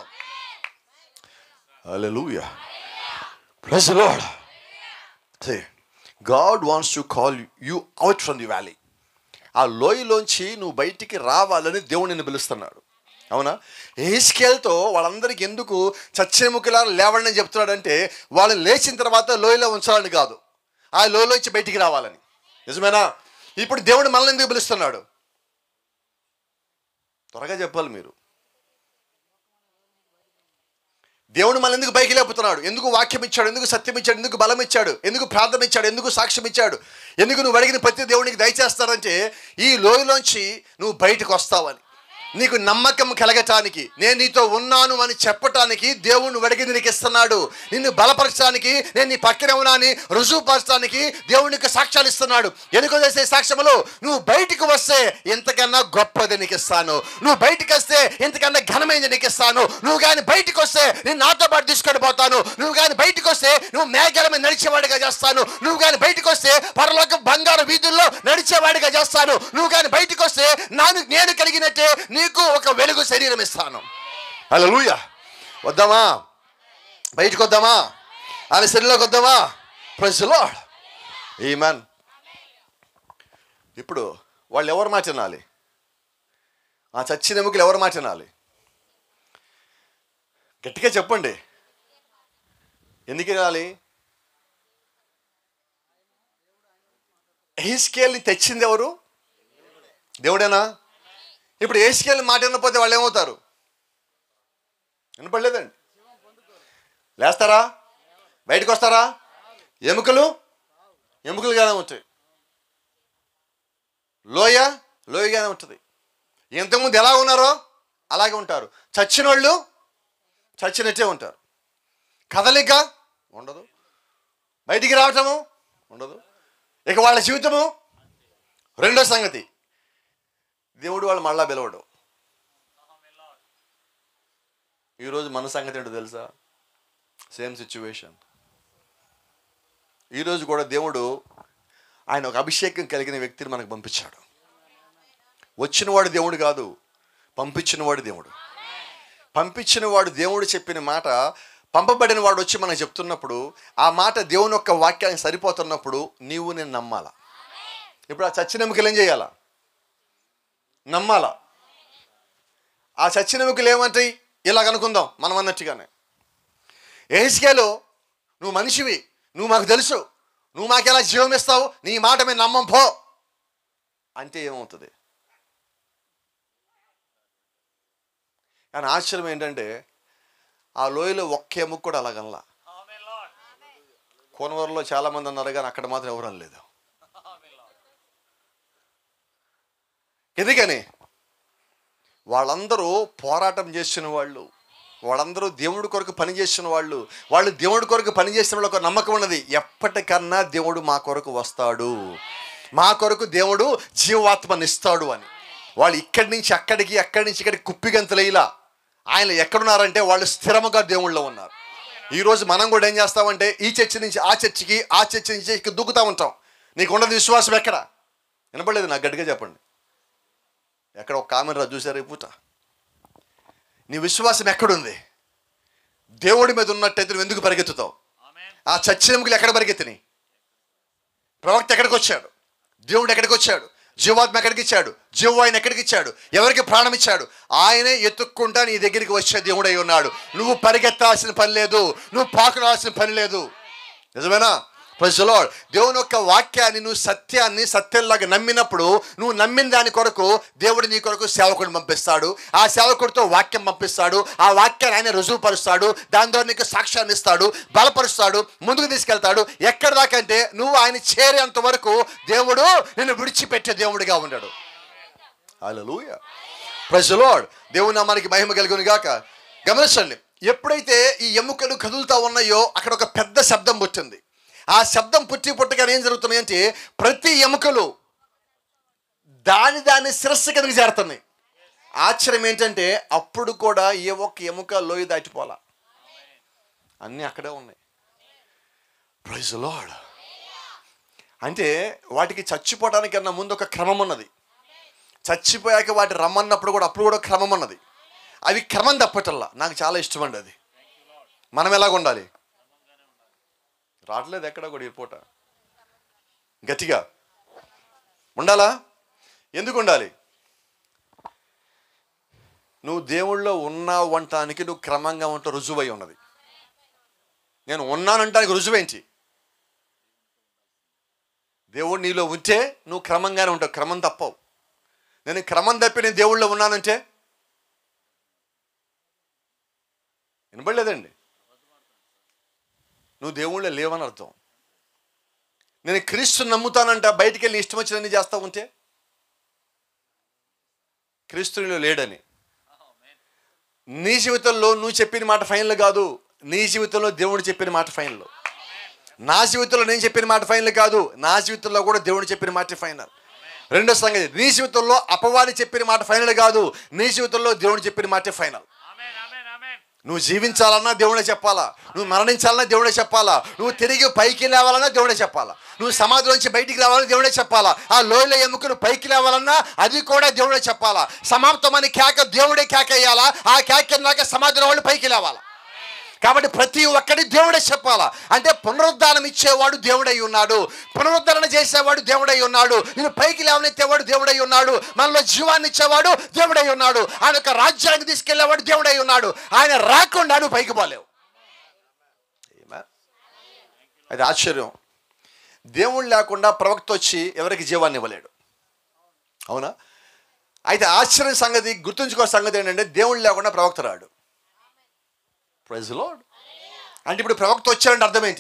[SPEAKER 1] హల్లెలూయా, praise the Lord. See, God wants to call you out from the valley. ఆ లోయలోంచి నువ్వు బయటికి రావాలని దేవుడు నిన్ను పిలుస్తున్నాడు. అవునా? యెహెజ్కేలుతో వాళ్ళందరికీ ఎందుకు చచ్చెముకలా లేవని చెప్తున్నాడంటే వాళ్ళని లేచిన తర్వాత లోయలో ఉంచాలని కాదు, ఆ లోయలోంచి బయటికి రావాలని. నిజమేనా? ఇప్పుడు దేవుడు మనల్ని ఎందుకు పిలుస్తున్నాడు? త్వరగా చెప్పాలి మీరు. దేవుడు మనల్ని ఎందుకు పైకి లేపుతున్నాడు? ఎందుకు వాక్యం ఇచ్చాడు? ఎందుకు సత్యం ఇచ్చాడు? ఎందుకు బలం ఇచ్చాడు? ఎందుకు ప్రార్థన ఇచ్చాడు? ఎందుకు సాక్ష్యం ఇచ్చాడు? ఎందుకు నువ్వు అడిగిన ప్రతి దేవునికి దయచేస్తాడంటే ఈ లోయలోంచి నువ్వు బయటకు వస్తావని, నీకు నమ్మకం కలగటానికి, నేను నీతో ఉన్నాను అని చెప్పటానికి దేవుణ్ణి అడిగింది నీకు ఇస్తున్నాడు. నిన్ను బలపరచడానికి, నేను నీ పక్కనే ఉన్నాని రుజువుపరచడానికి దేవునికి సాక్ష్యాలు ఇస్తున్నాడు. ఎందుకు చేసే సాక్ష్యములు? నువ్వు బయటికి వస్తే ఎంతకన్నా గొప్పది నీకు ఇస్తాను. నువ్వు బయటికి వస్తే ఎంతకన్నా ఘనమైనది నీకు ఇస్తాను. నువ్వు కానీ బయటికి వస్తే నేను నాతో పాటు తీసుకొని పోతాను. నువ్వు కానీ బయటికి వస్తే నువ్వు మేఘాల మీద నడిచేవాడిగా చేస్తాను. నువ్వు కానీ బయటికి వస్తే పరలోక బంగారు వీధుల్లో నడిచేవాడిగా చేస్తాను. నువ్వు కానీ బయటికి వస్తే నేను కలిగినట్టే నీకు ఒక వెలుగు శరీరం ఇస్తాను. హల్లెలూయా. వద్దామా? బయటకు వద్దామా? ఆయన శరీరంలోకి వద్దామా? Praise the Lord. ఆమేన్. ఇప్పుడు వాళ్ళు ఎవరు మాట వినాలి? ఆ చచ్చిన ఎముకలు ఎవరు మాట వినాలి? గట్టిగా చెప్పండి. ఎందుకు వినాలి? యెహెజ్కేలుని తెచ్చింది ఎవరు? దేవుడేనా? ఇప్పుడు యెహెజ్కేలు మాట వినకపోతే వాళ్ళు ఏమవుతారు? వినపడలేదండి. లేస్తారా? బయటకు వస్తారా? ఎముకలుగానే ఉంటాయి. లోయగానే ఉంటుంది. ఇంతకుముందు ఎలా ఉన్నారో అలాగే ఉంటారు. చచ్చిన వాళ్ళు చచ్చినట్టే ఉంటారు. కదలిక ఉండదు, బయటికి రావటము ఉండదు. ఇక వాళ్ళ జీవితము రెండో సంగతి, దేవుడు వాళ్ళు మళ్ళా పిలవడు. ఈరోజు మన సంగతి ఏంటో తెలుసా? Same situation. ఈరోజు కూడా దేవుడు ఆయన ఒక అభిషేకం కలిగిన వ్యక్తిని మనకు పంపించాడు. వచ్చినవాడు దేవుడు కాదు, పంపించినవాడు దేవుడు. పంపించినవాడు దేవుడు చెప్పిన మాట పంపబడిన వాడు వచ్చి మనకు చెప్తున్నప్పుడు ఆ మాట దేవుని యొక్క వాక్యానికి సరిపోతున్నప్పుడు నీవు నేను నమ్మాలా. ఇప్పుడు ఆ చచ్చిన ఎముకలు ఏం చేయాలా? నమ్మాలా. ఆ చచ్చిన ఎముకలు ఏమంటాయి? ఇలాగ అనుకుందాం మనం అన్నట్టుగానే, యెహెజ్కేలు నువ్వు మనిషివి, నువ్వు మాకు తెలుసు, నువ్వు మాకెలా జీవం ఇస్తావు, నీ మాట మేము నమ్మం పో అంటే ఏమవుతుంది? కానీ ఆశ్చర్యం ఏంటంటే ఆ లోయలో ఒక్క ఎముక కూడా అలాగనలా. కోనవరంలో చాలామంది అన్నారు కానీ అక్కడ మాత్రం ఎవరు అనలేదు. ఎందుకని? వాళ్ళందరూ పోరాటం చేసిన వాళ్ళు, వాళ్ళందరూ దేవుడి కొరకు పనిచేసిన వాళ్ళు, వాళ్ళు దేవుడి కొరకు పనిచేసిన వాళ్ళ ఒక నమ్మకం ఉన్నది, ఎప్పటికన్నా దేవుడు మా కొరకు వస్తాడు, మా కొరకు దేవుడు జీవాత్మనిస్తాడు అని. వాళ్ళు ఇక్కడి నుంచి అక్కడికి, అక్కడి నుంచి ఇక్కడికి కుప్పిగంతులేలా. ఆయన ఎక్కడున్నారంటే వాళ్ళు స్థిరముగా దేవుళ్ళలో ఉన్నారు. ఈరోజు మనం కూడా ఏం చేస్తామంటే ఈ చర్చి నుంచి ఆ చర్చికి, ఆ చర్చి నుంచి ఇక్కడ దూకుతూ ఉంటాం. నీకు ఉన్నది విశ్వాసం ఎక్కడ? వినపడలేదు నాకు, గట్టిగా చెప్పండి. ఎక్కడ ఒక కామెంట్ రాదు చూసారు ఈ పూట? నీ విశ్వాసం ఎక్కడుంది? దేవుడి మీద ఉన్నట్టయితే నువ్వు ఎందుకు పరిగెత్తుతావు? ఆ చచ్చినముకలు ఎక్కడ పరిగెత్తినాయి? ప్రవక్త ఎక్కడికి వచ్చాడు? దేవుడు ఎక్కడికి వచ్చాడు? జీవాత్మ ఎక్కడికి ఇచ్చాడు? జీవాయిని ఎక్కడికి ఇచ్చాడు? ఎవరికి ప్రాణం ఇచ్చాడు? ఆయనే ఎత్తుక్కుంటా నీ దగ్గరికి వచ్చే దేవుడై ఉన్నాడు. నువ్వు పరిగెత్తాల్సిన పని లేదు, నువ్వు పాకులాల్సిన పని లేదు. నిజమేనా? Praise the Lord. దేవుని యొక్క వాక్యాన్ని, నువ్వు సత్యాన్ని సత్యంలాగా నమ్మినప్పుడు, నువ్వు నమ్మిన దాని కొరకు దేవుడు నీ కొరకు సేవకుడిని పంపిస్తాడు. ఆ సేవకుడితో వాక్యం పంపిస్తాడు. ఆ వాక్యాన్ని ఆయన రుజువుపరుస్తాడు. దాని ద్వారా నీకు సాక్ష్యాన్ని ఇస్తాడు, బలపరుస్తాడు, ముందుకు తీసుకెళ్తాడు. ఎక్కడ దాకంటే నువ్వు ఆయన చేరేంత వరకు దేవుడు నిన్ను విడిచిపెట్టే దేవుడిగా ఉన్నాడు. హల్లెలూయా. Praise the Lord. దేవుని నామానికి మహిమ కలుగును గాక. గమనించండి, ఎప్పుడైతే ఈ ఎముకలు కదులుతా ఉన్నాయో అక్కడ ఒక పెద్ద శబ్దం పుట్టింది. ఆ శబ్దం పుట్టగా ఏం జరుగుతున్నాయి అంటే ప్రతి ఎముకలు దాని శిరస్సు కిందకి చేరుతున్నాయి. ఆశ్చర్యం ఏంటంటే అప్పుడు కూడా ఏ ఒక్క ఎముక లోయ దాటిపోలా, అన్నీ అక్కడే ఉన్నాయి. Praise the Lord. అంటే వాటికి చచ్చిపోవడానికన్నా ముందు ఒక క్రమం ఉన్నది. చచ్చిపోయాక వాటి రమ్మన్నప్పుడు కూడా అప్పుడు కూడా క్రమం ఉన్నది. అవి క్రమం తప్పటల్లా. నాకు చాలా ఇష్టం అండి అది. మనం ఎలాగ ఉండాలి? రావట్లేదు ఎక్కడ కూడా ఈ పూట. గట్టిగా ఉండాలా? ఎందుకు ఉండాలి? నువ్వు దేవుళ్ళో ఉన్నావు అంటానికి నువ్వు క్రమంగా ఉంటావు, రుజువై ఉన్నది. నేను ఉన్నానంటానికి రుజువేంటి? దేవుడు నీలో ఉంటే నువ్వు క్రమంగానే ఉంటావు, క్రమం తప్పవు. నేను క్రమం తప్పి నేను దేవుళ్ళో ఉన్నానంటే వినపడలేదండి, నువ్వు దేవుళ్ళో లేవని అర్థం. నేను క్రీస్తుని నమ్ముతానంట, బయటికి వెళ్ళి ఇష్టం వచ్చినన్ని చేస్తూ ఉంటే క్రీస్తునిలో లేడని. నీ జీవితంలో నువ్వు చెప్పిన మాట ఫైనల్ కాదు, నీ జీవితంలో దేవుడు చెప్పిన మాట ఫైనల్. నా జీవితంలో నేను చెప్పిన మాట ఫైనల్ కాదు, నా జీవితంలో కూడా దేవుడు చెప్పిన మాట ఫైనల్. రెండో సంగతి, నీ జీవితంలో అపవాది చెప్పిన మాట ఫైనల్ కాదు, నీ జీవితంలో దేవుడు చెప్పిన మాటే ఫైనల్. నువ్వు జీవించాలన్నా దేవుడే చెప్పాలా, నువ్వు మరణించాలన్నా దేవుడే చెప్పాలా, నువ్వు తిరిగి పైకి లేవాలన్నా దేవుడే చెప్పాలా, నువ్వు సమాధి నుంచి బయటికి రావాలని దేవుడే చెప్పాలా, ఆ లోయలో ఎముకను పైకి లేవాలన్నా అది కూడా దేవుడే చెప్పాలా. సమాప్తమని కేక దేవుడే కేక వేయాలా, ఆ కేక నాక సమాధిలో వాళ్ళు పైకి లేవాలా. కాబట్టి ప్రతి ఒక్కటి దేవుడే చెప్పాలా. అంటే పునరుద్ధానం ఇచ్చేవాడు దేవుడై ఉన్నాడు, పునరుద్ధరణ చేసేవాడు దేవుడై ఉన్నాడు, నేను పైకి లేవనెత్తేవాడు దేవుడై ఉన్నాడు, మనలో జీవాన్ని ఇచ్చేవాడు దేవుడై ఉన్నాడు, ఆయన యొక్క రాజ్యానికి తీసుకెళ్లేవాడు దేవుడై ఉన్నాడు. ఆయన రాకుండా నువ్వు పైకి పోలేవు. అది ఆశ్చర్యం. దేవుడు లేకుండా ప్రవక్త వచ్చి ఎవరికి జీవాన్ని ఇవ్వలేడు, అవునా? అయితే ఆశ్చర్య సంగతి, గుర్తుంచుకో సంగతి ఏంటంటే దేవుడు లేకుండా ప్రవక్త రాడు. Praise the Lord. అంటే ఇప్పుడు ప్రవక్త వచ్చాడంటే అర్థం ఏంటి?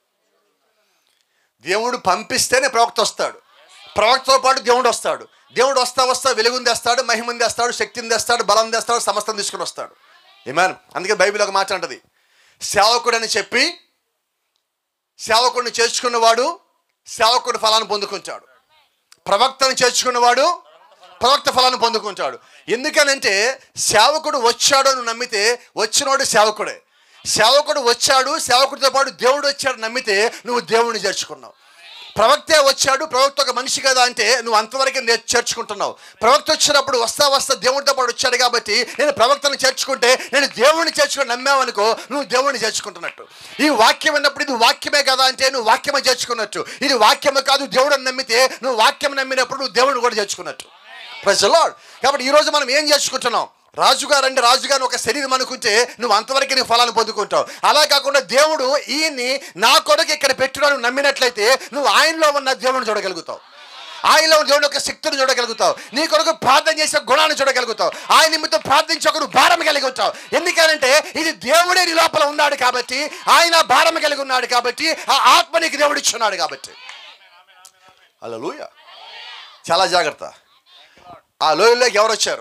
[SPEAKER 1] దేవుడు పంపిస్తేనే ప్రవక్త వస్తాడు, ప్రవక్తతో పాటు దేవుడు వస్తాడు. దేవుడు వస్తా వెలుగుని తెస్తాడు, మహిమని తెస్తాడు, శక్తిని తెస్తాడు, బలం తెస్తాడు, సమస్తం తీసుకుని వస్తాడు. ఆమేన్. అందుకే బైబిల్ ఒక మాట అంటది, సేవకుడని చెప్పి సేవకుడిని చేర్చుకున్నవాడు సేవకుడి ఫలాన్ని పొందుకుంటాడు, ప్రవక్తను చేర్చుకున్నవాడు ప్రవక్త ఫలాన్ని పొందుకుంటాడు. ఎందుకనంటే సేవకుడు వచ్చాడు అని నమ్మితే వచ్చినోడు సేవకుడే,
[SPEAKER 2] సేవకుడు వచ్చాడు, సేవకుడితో పాటు దేవుడు వచ్చాడు నమ్మితే నువ్వు దేవుడిని చేర్చుకున్నావు. ప్రవక్తే వచ్చాడు, ప్రవక్త ఒక మనిషి కదా అంటే నువ్వు అంతవరకు చేర్చుకుంటున్నావు. ప్రవక్త వచ్చినప్పుడు వస్తా దేవుడితో పాటు వచ్చాడు కాబట్టి నేను ప్రవక్తను చేర్చుకుంటే నేను దేవుడిని చేర్చుకుని నమ్మావనుకో నువ్వు దేవుడిని చేర్చుకుంటున్నట్టు. ఈ వాక్యం అన్నప్పుడు ఇది వాక్యమే కదా అంటే నువ్వు వాక్యమే చేర్చుకున్నట్టు. ఇది వాక్యమే కాదు, దేవుడిని నమ్మితే నువ్వు వాక్యం నమ్మినప్పుడు నువ్వు దేవుడిని కూడా చేర్చుకున్నట్టు. Praise the Lord. కాబట్టి ఈరోజు మనం ఏం చేర్చుకుంటున్నాం? రాజుగారు అంటే రాజుగారిని ఒక శరీరం అనుకుంటే నువ్వు అంతవరకు నీ ఫలాన్ని పొందుకుంటావు. అలా కాకుండా దేవుడు ఈయన్ని నా కొరకు ఇక్కడ పెట్టినా నువ్వు నమ్మినట్లయితే నువ్వు ఆయనలో ఉన్న దేవుడిని చూడగలుగుతావు, ఆయనలో ఉన్న దేవుని యొక్క శక్తిని చూడగలుగుతావు, నీ కొరకు ప్రార్థన చేసే గుణాన్ని చూడగలుగుతావు, ఆయన నిమిత్తం ప్రార్థించే ఒక భారం కలిగి ఉంటావు. ఎందుకంటే ఇది దేవుడే నీ లోపల ఉన్నాడు కాబట్టి, ఆయన భారం కలిగి ఉన్నాడు కాబట్టి, ఆ ఆత్మ నీకు దేవుడు ఇచ్చున్నాడు కాబట్టి. హల్లెలూయా. చాలా జాగ్రత్త. ఆ లోయలోకి ఎవరు వచ్చారు?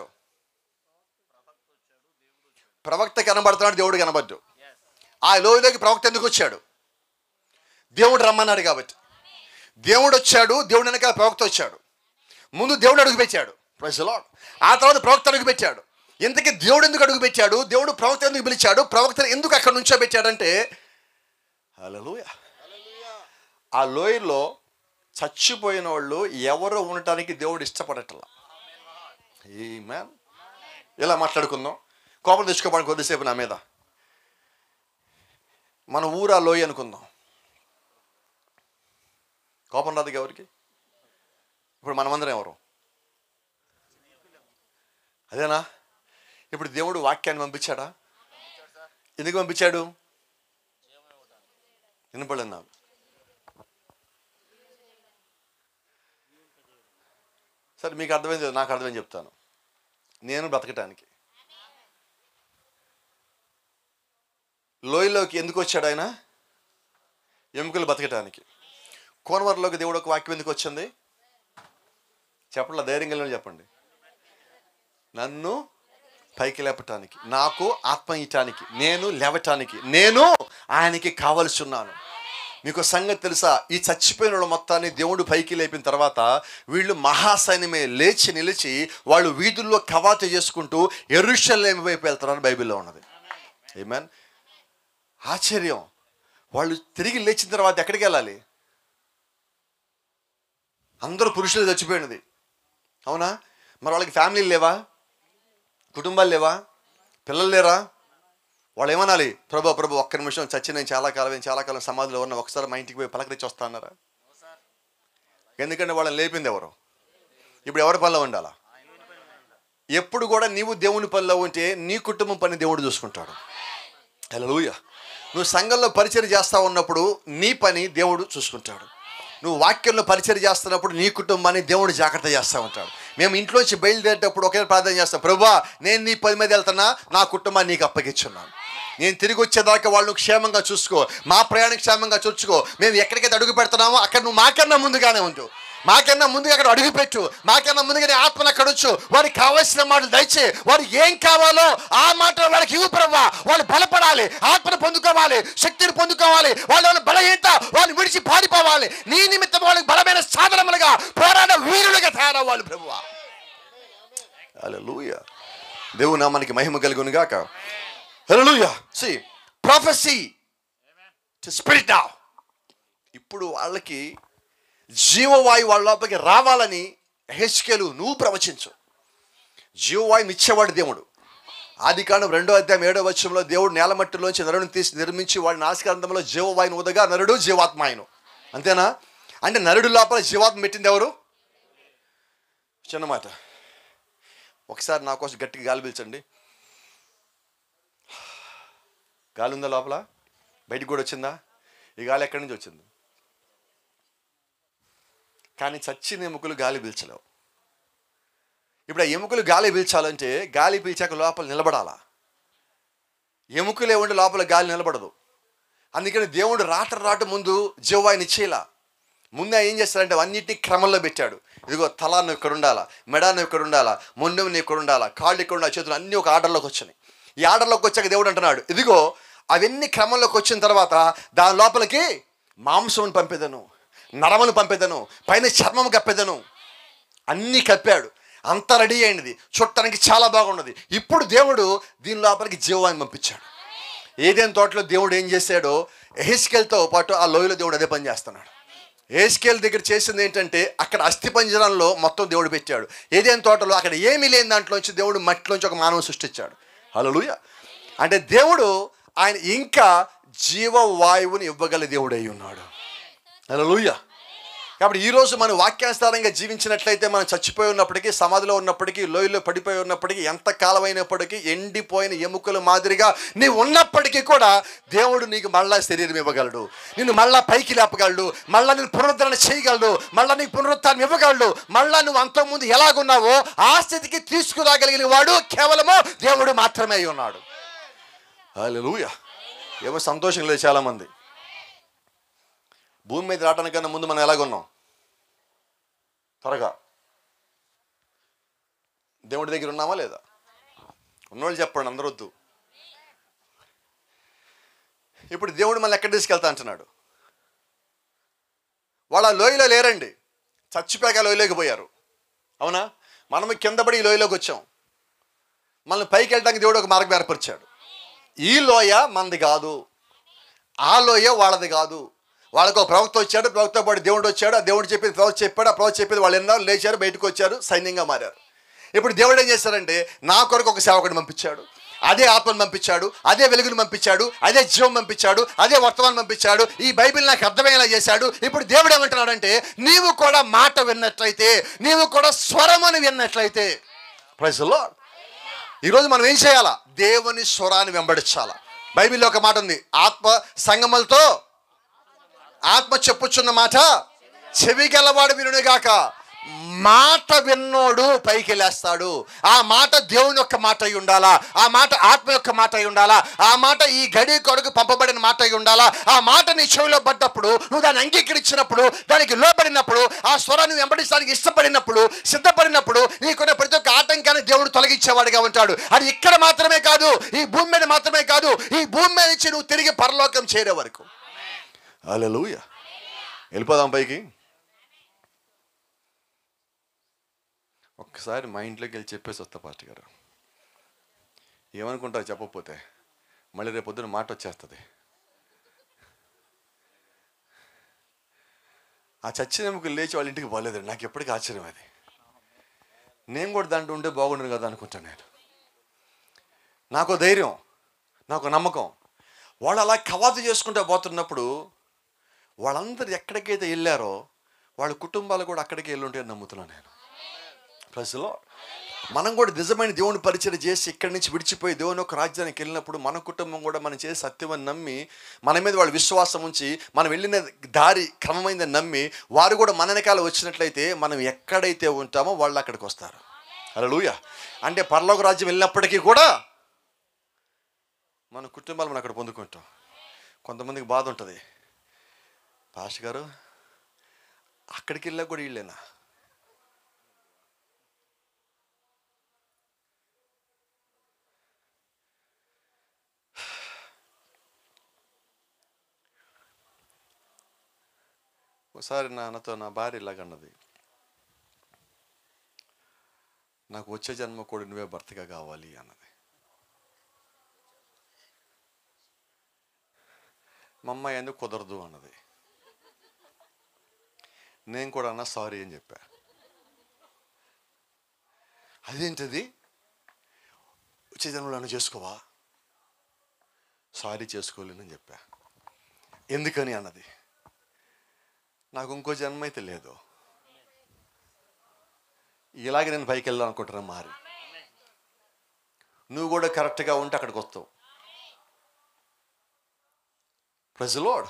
[SPEAKER 2] ప్రవక్త కనబడుతున్నాడు, దేవుడు కనబడ్డు. ఆ లోయలోకి ప్రవక్త ఎందుకు వచ్చాడు? దేవుడు రమ్మన్నాడు కాబట్టి. దేవుడు వచ్చాడు, దేవుడు వెనకాల ప్రవక్త వచ్చాడు. ముందు దేవుడు అడుగుపెట్టాడు, ప్రైజ్ ది లార్డ్. ఆ తర్వాత ప్రవక్త అడుగుపెట్టాడు. ఇంతకీ దేవుడు ఎందుకు అడుగుపెట్టాడు? దేవుడు ప్రవక్త ఎందుకు పిలిచాడు? ప్రవక్తను ఎందుకు అక్కడ నుంచో పెట్టాడంటే హల్లెలూయా. ఆ లోయలో చచ్చిపోయిన వాళ్ళు ఎవరు ఉండటానికి దేవుడు ఇష్టపడట్లా. ఆమేన్. ఇలా మాట్లాడుకుందాం. కోపం తెచ్చుకోవడానికి కొద్దిసేపు నా మీద. మన ఊరా లోయ అనుకుందాం. కోపం రాదు ఎవరికి? ఇప్పుడు మనమందరం ఎవరు? అదేనా? ఇప్పుడు దేవుడు వాక్యాన్ని పంపించాడా? ఎందుకు పంపించాడు? వినపడలేదు నాకు. సరే, మీకు అర్థమైంది, నాకు అర్థమైంది చెప్తాను. నేను బ్రతకటానికి. లోయలోకి ఎందుకు వచ్చాడు ఆయన? ఎముకలు బతకటానికి. కోనవరలోకి దేవుడు ఒక వాక్యం ఎందుకు వచ్చింది? చెప్పట్లా, ధైర్యంగా చెప్పండి. నన్ను పైకి లేపటానికి, నాకు ఆత్మ ఇయటానికి, నేను లేవటానికి, నేను ఆయనకి కావలసి ఉన్నాను. మీకు సంగతి తెలుసా? ఈ చచ్చిపోయిన వాళ్ళు మొత్తాన్ని దేవుడు పైకి లేపిన తర్వాత వీళ్ళు మహాసైన్యమే లేచి నిలిచి వాళ్ళు వీధుల్లో కవాతు చేసుకుంటూ యెరూషలేము వైపు వెళ్తారని బైబిల్లో ఉన్నది. ఆమేన్. ఆశ్చర్యం. వాళ్ళు తిరిగి లేచిన తర్వాత ఎక్కడికి వెళ్ళాలి? అందరూ పురుషులు చచ్చిపోయినది, అవునా? మరి వాళ్ళకి ఫ్యామిలీలు లేవా? కుటుంబాలు లేవా? పిల్లలు లేరా? వాళ్ళు ఏమనాలి? ప్రభు ఒక్క నిమిషం, చచ్చి నేను చాలా కాలం సమాధిలో ఉన్నా, ఒకసారి మా ఇంటికి పోయి పలకరించి వస్తా అన్నారా? ఎందుకంటే వాళ్ళని లేపింది ఎవరు? ఇప్పుడు ఎవరి పనిలో ఉండాలా? ఎప్పుడు కూడా నీవు దేవుని పనిలో ఉంటే నీ కుటుంబం పని దేవుడు చూసుకుంటాడు. హల్లెలూయా. నువ్వు సంఘంలో పరిచర్య చేస్తూ ఉన్నప్పుడు నీ పని దేవుడు చూసుకుంటాడు. నువ్వు వాక్యంలో పరిచర్య చేస్తున్నప్పుడు నీ కుటుంబాన్ని దేవుడు జాగ్రత్త చేస్తూ ఉంటాడు. మేము ఇంట్లోంచి బయలుదేరేటప్పుడు ఒకే ప్రార్థన చేస్తాం, ప్రభువా నేను నీ పని మీద వెళ్తున్నా, నా కుటుంబాన్ని నీకు అప్పగిస్తున్నాను. నేను తిరిగి వచ్చేదాకా వాళ్ళు క్షేమంగా చూసుకో, మా ప్రయాణం క్షేమంగా చూసుకో. మేము ఎక్కడికైతే అడుగు పెడుతున్నామో అక్కడ నువ్వు మాకన్నా ముందుగానే ఉంటూ, మాకన్నా ముందుగా అక్కడ అడుగుపెట్టు, మాకన్నా ముందుగానే ఆత్మను అక్కడ ఉంచు. వారికి కావాల్సిన మాటలు దయచే, వారికి ఏం కావాలో ఆ మాటలు వాళ్ళకి ఇవ్వు ప్రభువా. వాళ్ళు బలపడాలి, ఆత్మను పొందుకోవాలి, శక్తిని పొందుకోవాలి. వాళ్ళ బలహీనత వాళ్ళు విడిచి పారిపోవాలి. నీ నిమిత్తం వాళ్ళకి బలమైన సాధనములుగా, పోరాడ వీరులుగా తయారవ్వాలి ప్రభువా. హల్లెలూయా. దేవుని నామానికి మహిమ కలుగును గాక. హల్లెలూయా. See, prophecy to spirit now. ఇప్పుడు వాళ్ళకి జీవవాయు వాళ్ళ లోపలికి రావాలని హెచ్కేలు నువ్వు ప్రవచించు. జీవవాయుని ఇచ్చేవాడు దేవుడు. ఆదికాండం 2వ అధ్యాయం 7వ వచనంలో దేవుడు నేలమట్టిలోంచి నరుని తీసి నిర్మించి వాడి నాసికాంతంలో జీవవాయుని ఉదగా నరుడు జీవాత్మాయను. అంతేనా? అంటే నరుడు లోపల జీవాత్మ పెట్టింది ఎవరు? చిన్నమాట. ఒకసారి నా కోసం గట్టిగా గాలి పీల్చండి. గాలి ఉందా లోపల? బయటికి కూడా వచ్చిందా? ఈ గాలి ఎక్కడి నుంచి వచ్చింది? కానీ చచ్చిన ఎముకలు గాలి పీల్చలేవు. ఇప్పుడు ఆ ఎముకలు గాలి పీల్చాలంటే గాలి పీల్చాక లోపల నిలబడాలా? ఎముకలే ఉండి లోపల గాలి నిలబడదు. అందుకని దేవుడు రాట ముందు జీవాయిని ఇచ్చేలా ముందే ఏం చేస్తాడంటే అన్నిటినీ క్రమంలో పెట్టాడు. ఇదిగో తల నువ్వు ఇక్కడ ఉండాలా, మెడ నువ్వు ఇక్కడ ఉండాలా, మొండెం నువ్వు ఇక్కడ ఉండాలా, కాళ్ళు ఇక్కడ ఉండాలి, చేతులు అన్నీ ఒక ఆర్డర్లోకి వచ్చినాయి. ఈ ఆర్డర్లోకి వచ్చాక దేవుడు అంటున్నాడు, ఇదిగో అవన్నీ క్రమంలోకి వచ్చిన తర్వాత దాని లోపలికి మాంసం పంపేదను, నరమును పంపేదను, పైన చర్మం కప్పేదను. అన్నీ కప్పాడు. అంతా రెడీ అయింది, చూడటానికి చాలా బాగున్నది. ఇప్పుడు దేవుడు దీని లోపలికి జీవాన్ని పంపించాడు. ఏదైనా తోటలో దేవుడు ఏం చేశాడో ఎహెజ్కేలుతో పాటు ఆ లోయలో దేవుడు అదే పని చేస్తున్నాడు. ఎహెజ్కేలు దగ్గర చేసింది ఏంటంటే అక్కడ అస్థిపంజరంలో మొత్తం దేవుడు పెట్టాడు. ఏదైనా తోటలో అక్కడ ఏమీ లేని దాంట్లోంచి దేవుడు మట్టిలోంచి ఒక మానవ సృష్టించాడు. హల్లెలూయా. అంటే దేవుడు ఆయన ఇంకా జీవవాయువుని ఇవ్వగల దేవుడు అయి ఉన్నాడు. హల్లెలూయా. కాబట్టి ఈరోజు మనం వాక్యానుసారంగా జీవించినట్లయితే మనం చచ్చిపోయి ఉన్నప్పటికీ, సమాధిలో ఉన్నప్పటికీ, లోయలో పడిపోయి ఉన్నప్పటికీ, ఎంత కాలమైనప్పటికీ, ఎండిపోయిన ఎముకల మాదిరిగా నీవు ఉన్నప్పటికీ కూడా దేవుడు నీకు మళ్ళా శరీరం ఇవ్వగలడు. నిన్ను మళ్ళా పైకి లేపగలడు. మళ్ళా నేను పునరుద్ధరణ చేయగలడు. మళ్ళా నీకు పునరుత్థానం ఇవ్వగలడు. మళ్ళా నువ్వు అంతకుముందు ఎలాగున్నావో ఆ స్థితికి తీసుకురాగలిగిన వాడు కేవలము దేవుడు మాత్రమే అయి ఉన్నాడు. హల్లెలూయా. ఏమో సంతోషం లేదు చాలామంది. భూమి మీద రావడానికన్నా ముందు మనం ఎలాగున్నాం? త్వరగా దేవుడి దగ్గర ఉన్నామా లేదా? ఉన్నోళ్ళు చెప్పండి, అందరూ వద్దు. ఇప్పుడు దేవుడు మళ్ళీ ఎక్కడ తీసుకెళ్తా అంటున్నాడు? వాళ్ళ లోయలో లేరండి, చచ్చిపోయాక లోయలోకి పోయారు. అవునా? మనం కింద పడి ఈ లోయలోకి వచ్చాం. మనల్ని పైకి వెళ్ళడానికి దేవుడు ఒక మార్గం ఏర్పరిచాడు. ఈ లోయ మనది కాదు, ఆ లోయ వాళ్ళది కాదు. వాళ్ళకు ఒక ప్రవక్త వచ్చాడు, ప్రవక్త పాటు దేవుడు వచ్చాడు. ఆ దేవుడు చెప్పింది ప్రవక్త చెప్పాడు, ఆ ప్రవక్త చెప్పింది వాళ్ళు ఎన్నో లేచారు, బయటకు వచ్చారు, సైన్యంగా మారారు. ఇప్పుడు దేవుడు ఏం చేశారంటే నా కొరకు ఒక సేవకుడిని పంపించాడు, అదే ఆత్మను పంపించాడు, అదే వెలుగును పంపించాడు, అదే జీవం పంపించాడు, అదే వర్తమానం పంపించాడు. ఈ బైబిల్ నాకు అర్థమయ్యేలా చేశాడు. ఇప్పుడు దేవుడు ఏమంటున్నాడంటే నీవు కూడా మాట విన్నట్లయితే, నీవు కూడా స్వరమును విన్నట్లయితే, ప్రైజ్ ది లార్డ్. ఈరోజు మనం ఏం చేయాలా? దేవుని స్వరాన్ని వెంబడించాలా. బైబిల్లో ఒక మాట ఉంది, ఆత్మ సంగములతో ఆత్మ చెప్పుచున్న మాట చెవి గలవాడు వినుగాక. మాట విన్నోడు పైకి లేస్తాడు. ఆ మాట దేవుని యొక్క మాట అయి ఉండాలా, ఆ మాట ఆత్మ యొక్క మాట అయి ఉండాలా, ఆ మాట ఈ గడి కొరకు పంపబడిన మాట అయి ఉండాలా. ఆ మాట నీ చెవిలో పడ్డప్పుడు, నువ్వు దాన్ని అంగీకరించినప్పుడు, దానికి లోబడినప్పుడు, ఆ స్వరాన్ని వెంబడించడానికి ఇష్టపడినప్పుడు, సిద్ధపడినప్పుడు నీకున్న ప్రతి ఒక్క ఆటంకాన్ని దేవుడు తొలగించేవాడిగా ఉంటాడు. అది ఇక్కడ మాత్రమే కాదు, ఈ భూమి మీద మాత్రమే కాదు, ఈ భూమి మీద నుంచి నువ్వు తిరిగి పరలోకం చేరే వరకు. హల్లెలూయా. వెళ్ళిపోదాం పైకి. ఒక్కసారి మా ఇంట్లోకి వెళ్ళి చెప్పేసి వస్తా పాస్టర్ గారు. ఏమనుకుంటారు చెప్పకపోతే? మళ్ళీ రేపు పొద్దున మాట వచ్చేస్తుంది. ఆ చచ్చిన ఎముకలు లేచి వాళ్ళ ఇంటికి పోలేదండి. నాకు ఎప్పటికీ ఆశ్చర్యం అది. నేను కూడా దాంట్లో ఉంటే బాగుండను కదా అనుకుంటాను నేను. నాకు ధైర్యం, నాకు నమ్మకం. వాళ్ళు అలా కవాతు చేసుకుంటూ పోతున్నప్పుడు వాళ్ళందరూ ఎక్కడికైతే వెళ్ళారో వాళ్ళ కుటుంబాలు కూడా అక్కడికి వెళ్ళి ఉంటాయని నమ్ముతున్నాను నేను. Praise the Lord. మనం కూడా నిజమైన దేవుని పరిచయం చేసి ఇక్కడి నుంచి విడిచిపోయి దేవుని యొక్క రాజ్యానికి వెళ్ళినప్పుడు మన కుటుంబం కూడా మనం చేసే సత్యమని నమ్మి, మన మీద వాళ్ళు విశ్వాసం ఉంచి, మనం వెళ్ళిన దారి క్రమమైందని నమ్మి వారు కూడా మన వెనకాల వచ్చినట్లయితే మనం ఎక్కడైతే ఉంటామో వాళ్ళు అక్కడికి వస్తారు. హల్లెలూయా. అంటే పరలోక రాజ్యం వెళ్ళినప్పటికీ కూడా మన కుటుంబాలు మనం అక్కడ పొందుకుంటాం. కొంతమందికి బాధ ఉంటుంది, పాస్టర్ గారు అక్కడికి వెళ్ళా కూడా వీళ్ళేనా? ఒకసారి నాన్నతో నా భార్య ఇలాగన్నది, నాకు వచ్చే జన్మ కూడా నువ్వే భర్తగా కావాలి అన్నది. మా అమ్మాయి ఎందుకు కుదరదు అన్నది. నేను కూడా అన్నా సారీ అని చెప్పా. అదేంటది? వచ్చే జన్మలో నన్ను చేసుకోవా? సారీ చేసుకోలేనని చెప్పా. ఎందుకని అన్నది. నాకు ఇంకో జన్మ అయితే లేదు, ఇలాగే నేను పైకి వెళ్దాం అనుకుంటున్నా. మారి నువ్వు కూడా కరెక్ట్గా ఉంటే అక్కడికి వస్తావు. Praise the Lord.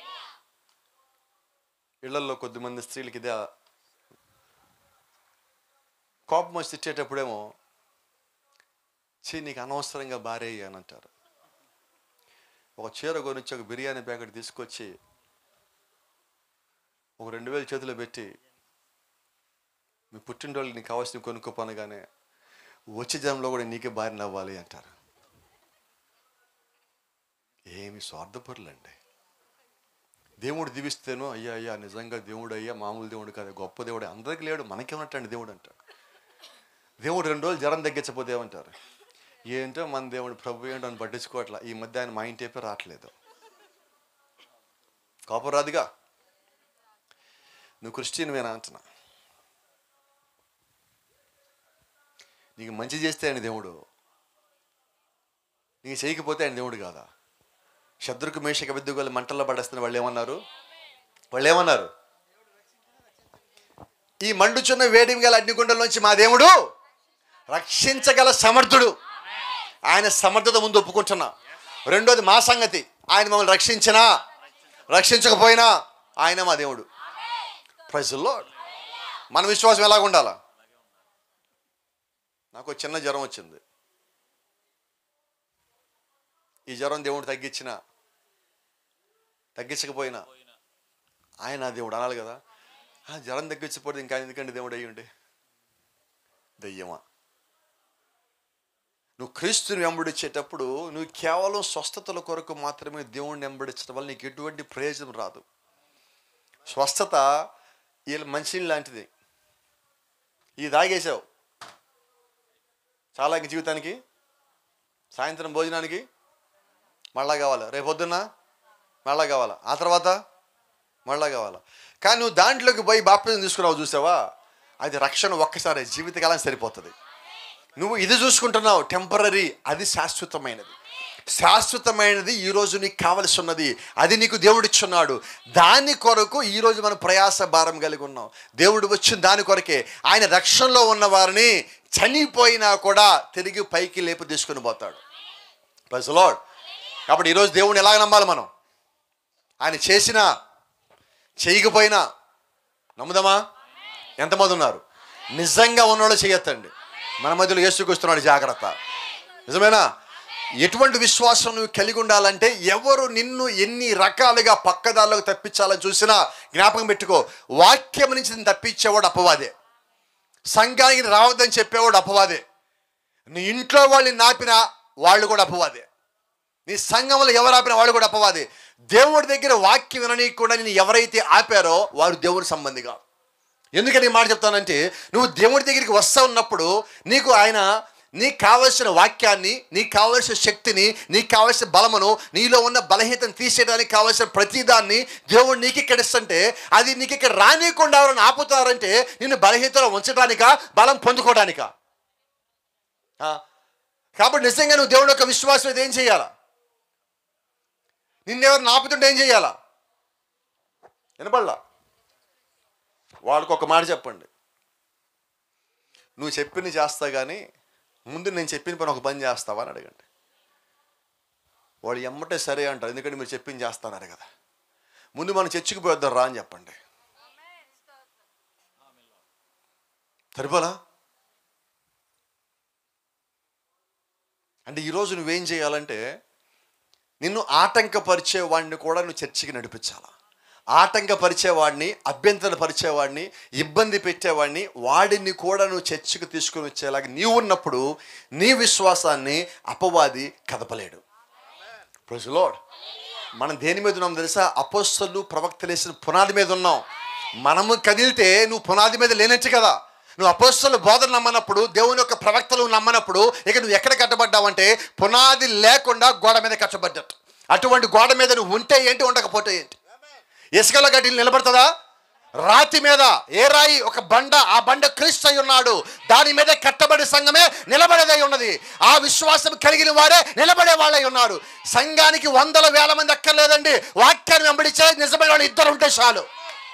[SPEAKER 2] ఇళ్లలో కొద్దిమంది స్త్రీలకి ఇదే కోపం వచ్చి తిట్టేటప్పుడేమో నీకు అనవసరంగా భార్య అని అంటారు. ఒక చీర కొనిచ్చి ఒక బిర్యానీ ప్యాకెట్ తీసుకొచ్చి ఒక 2000 చేతిలో పెట్టి మీ పుట్టినరోజుకి నీకు కావాల్సిన కొనుక్కోపనగానే వచ్చే జన్మలో కూడా నీకే భార్యను అవ్వాలి అంటారు. ఏమి స్వార్థపరులండి. దేవుడు దీవిస్తేనో అయ్యా అయ్యా నిజంగా దేవుడు అయ్యా మామూలు దేవుడు కాదు, గొప్ప దేవుడే, అందరికీ లేడు, మనకేమన్నట్టండి దేవుడు అంటాడు. దేవుడు 2 రోజులు జ్వరం తగ్గించకపోతే ఏమంటారు? ఏంటో మన దేవుడు ప్రభు ఏంటో అని పట్టించుకోవట్లా. ఈ మధ్య ఆయన మా ఇంటి వైపే రావట్లేదు. కోపం రాదుగా, నువ్వు క్రిస్టియన్వేనా అంటున్నా. నీకు మంచి చేస్తే ఆయన దేవుడు, నీకు చేయకపోతే ఆయన దేవుడు కాదా? శత్రుకు మేషక అబేద్నెగోలు మంటల్లో పడేస్తున్న వాళ్ళు ఏమన్నారు? ఈ మండుచున్న వేడి గల అగ్నిగుండంలోంచి మా దేవుడు రక్షించగల సమర్థుడు. ఆయన సమర్థత ముందు ఒప్పుకుంటున్నా. రెండోది మా సంగతి, ఆయన మమ్మల్ని రక్షించినా రక్షించకపోయినా ఆయన మా దేవుడు. Praise the Lord. మన విశ్వాసం ఎలాగ ఉండాలా? నాకు చిన్న జ్వరం వచ్చింది. ఈ జ్వరం దేవుడు తగ్గించకపోయినా ఆయన నా దేవుడు అనాలి కదా. ఆ జ్వరం తగ్గించకపోతే ఇంకా ఎందుకంటే దేవుడు అయ్యుండి దెయ్యమా? నువ్వు క్రీస్తుని వెంబడించేటప్పుడు నువ్వు కేవలం స్వస్థతల కొరకు మాత్రమే దేవుణ్ణి వెంబడించడం వల్ల నీకు ఎటువంటి ప్రయోజనం రాదు. స్వస్థత వీళ్ళ మంచినీళ్ళు లాంటిది. ఇది తాగేసావు చాలా, ఇంక జీవితానికి సాయంత్రం భోజనానికి మళ్ళా కావాలా, రేపొద్దున్న మళ్ళా కావాలా, ఆ తర్వాత మళ్ళా కావాలా. కానీ నువ్వు దాంట్లోకి పోయి బాప్తిజం తీసుకున్నావు చూసావా, అది రక్షణ ఒక్కసారి జీవితకాలం సరిపోతుంది. నువ్వు ఇది చూసుకుంటున్నావు టెంపరరీ, అది శాశ్వతమైనది. శాశ్వతమైనది ఈరోజు నీకు కావలసి ఉన్నది, అది నీకు దేవుడిచ్చున్నాడు. దాని కొరకు ఈరోజు మనం ప్రయాస భారం కలిగి ఉన్నాం. దేవుడు వచ్చిన దాని కొరకే. ఆయన రక్షణలో ఉన్న వారిని చనిపోయినా కూడా తిరిగి పైకి లేపు తీసుకుని పోతాడు. Praise the Lord. కాబట్టి ఈరోజు దేవుడిని ఎలాగ నమ్మాలి మనం? ఆయన చేసినా చేయకపోయినా నమ్ముదామా? ఎంతమంది ఉన్నారు? నిజంగా ఉన్నవాళ్ళు చేయొద్దండి. మన మధ్యలో యేసుక్రీస్తున్నాడు, జాగ్రత్త. నిజమేనా? ఎటువంటి విశ్వాసం నువ్వు కలిగి ఉండాలంటే, ఎవరు నిన్ను ఎన్ని రకాలుగా పక్కదారులకు తప్పించాలని చూసినా జ్ఞాపకం పెట్టుకో, వాక్యం నుంచి నిన్ను తప్పించేవాడు అపవాదే. సంఘానికి రావద్దని చెప్పేవాడు అపవాదే. నీ ఇంట్లో వాళ్ళని నాపిన వాళ్ళు కూడా అపవాదే. నీ సంఘంలో ఎవరు ఆపినా వాళ్ళు కూడా అపవాదే. దేవుడి దగ్గర వాక్యం విననీయకుండా నేను ఎవరైతే ఆపారో వారు దేవుడి సంబంధిగా. ఎందుకని ఈ మాట చెప్తానంటే, నువ్వు దేవుడి దగ్గరికి వస్తా ఉన్నప్పుడు నీకు కావలసిన వాక్యాన్ని, నీకు కావలసిన శక్తిని, నీకు కావలసిన బలమును, నీలో ఉన్న బలహీనతను తీసేయడానికి కావలసిన ప్రతిదాన్ని దేవుడు నీకు ఇక్కడ ఇస్తుంటే, అది నీకు ఇక్కడ రానియకుండా ఎవరైనా ఆపుతారంటే నిన్ను బలహీనతలో ఉంచడానికా, బలం పొందుకోవడానికా? కాబట్టి నిజంగా నువ్వు దేవుడి యొక్క విశ్వాసం అయితే ఏం చేయాలా? నిన్నెవరు ఆపుతుంటే ఏం చేయాలా? వినపడలా? వాడికి ఒక మాట చెప్పండి, నువ్వు చెప్పింది చేస్తా కానీ ముందు నేను చెప్పిన పని ఒక పని చేస్తావా అని అడగండి. వాడు ఎమ్మటే సరే అంటారు, ఎందుకంటే మీరు చెప్పింది చేస్తాన్నారు కదా. ముందు మనం చర్చికి పోయొద్దాం రా అని చెప్పండి. సరిపోలా? అంటే ఈరోజు నువ్వేం చేయాలంటే, నిన్ను ఆటంకపరిచేవాడిని కూడా నువ్వు చర్చికి నడిపించాలా. ఆటంకపరిచేవాడిని, అభ్యంతరపరిచేవాడిని, ఇబ్బంది పెట్టేవాడిని, వాడిని కూడా నువ్వు చర్చికి తీసుకుని వచ్చేలాగా నీవు ఉన్నప్పుడు నీ విశ్వాసాన్ని అపవాది కదపలేడు. Praise the Lord. మనం దేని మీద ఉన్నాం తెలుసా? అపోస్తలులు ప్రవక్తలు వేసిన పునాది మీద ఉన్నాం. మనము కదిలితే నువ్వు పునాది మీద లేనట్టు కదా. నువ్వు అపోస్తలుల బోధన నమ్మనప్పుడు, దేవుని యొక్క ప్రవక్తలు నమ్మనప్పుడు ఇక నువ్వు ఎక్కడ కట్టబడ్డావంటే పునాది లేకుండా గోడ మీద కట్టబడ్డట్టు. అటువంటి గోడ మీద నువ్వు ఉంటే ఏంటి, ఉండకపోతే ఏంటి? ఇసుకలో గడ్డి నిలబడుతుందా? రాతి మీద ఏ రాయి? ఒక బండ. ఆ బండ క్రీస్తు అయి ఉన్నాడు. దాని మీద కట్టబడి సంఘమే నిలబడేదై ఉన్నది. ఆ విశ్వాసం కలిగిన వారే నిలబడే వాళ్ళై ఉన్నారు. సంఘానికి 100,000 మంది అక్కర్లేదండి. వాక్యాన్ని వెంబడించే నిజమైన వాళ్ళు 2 ఉంటే చాలు.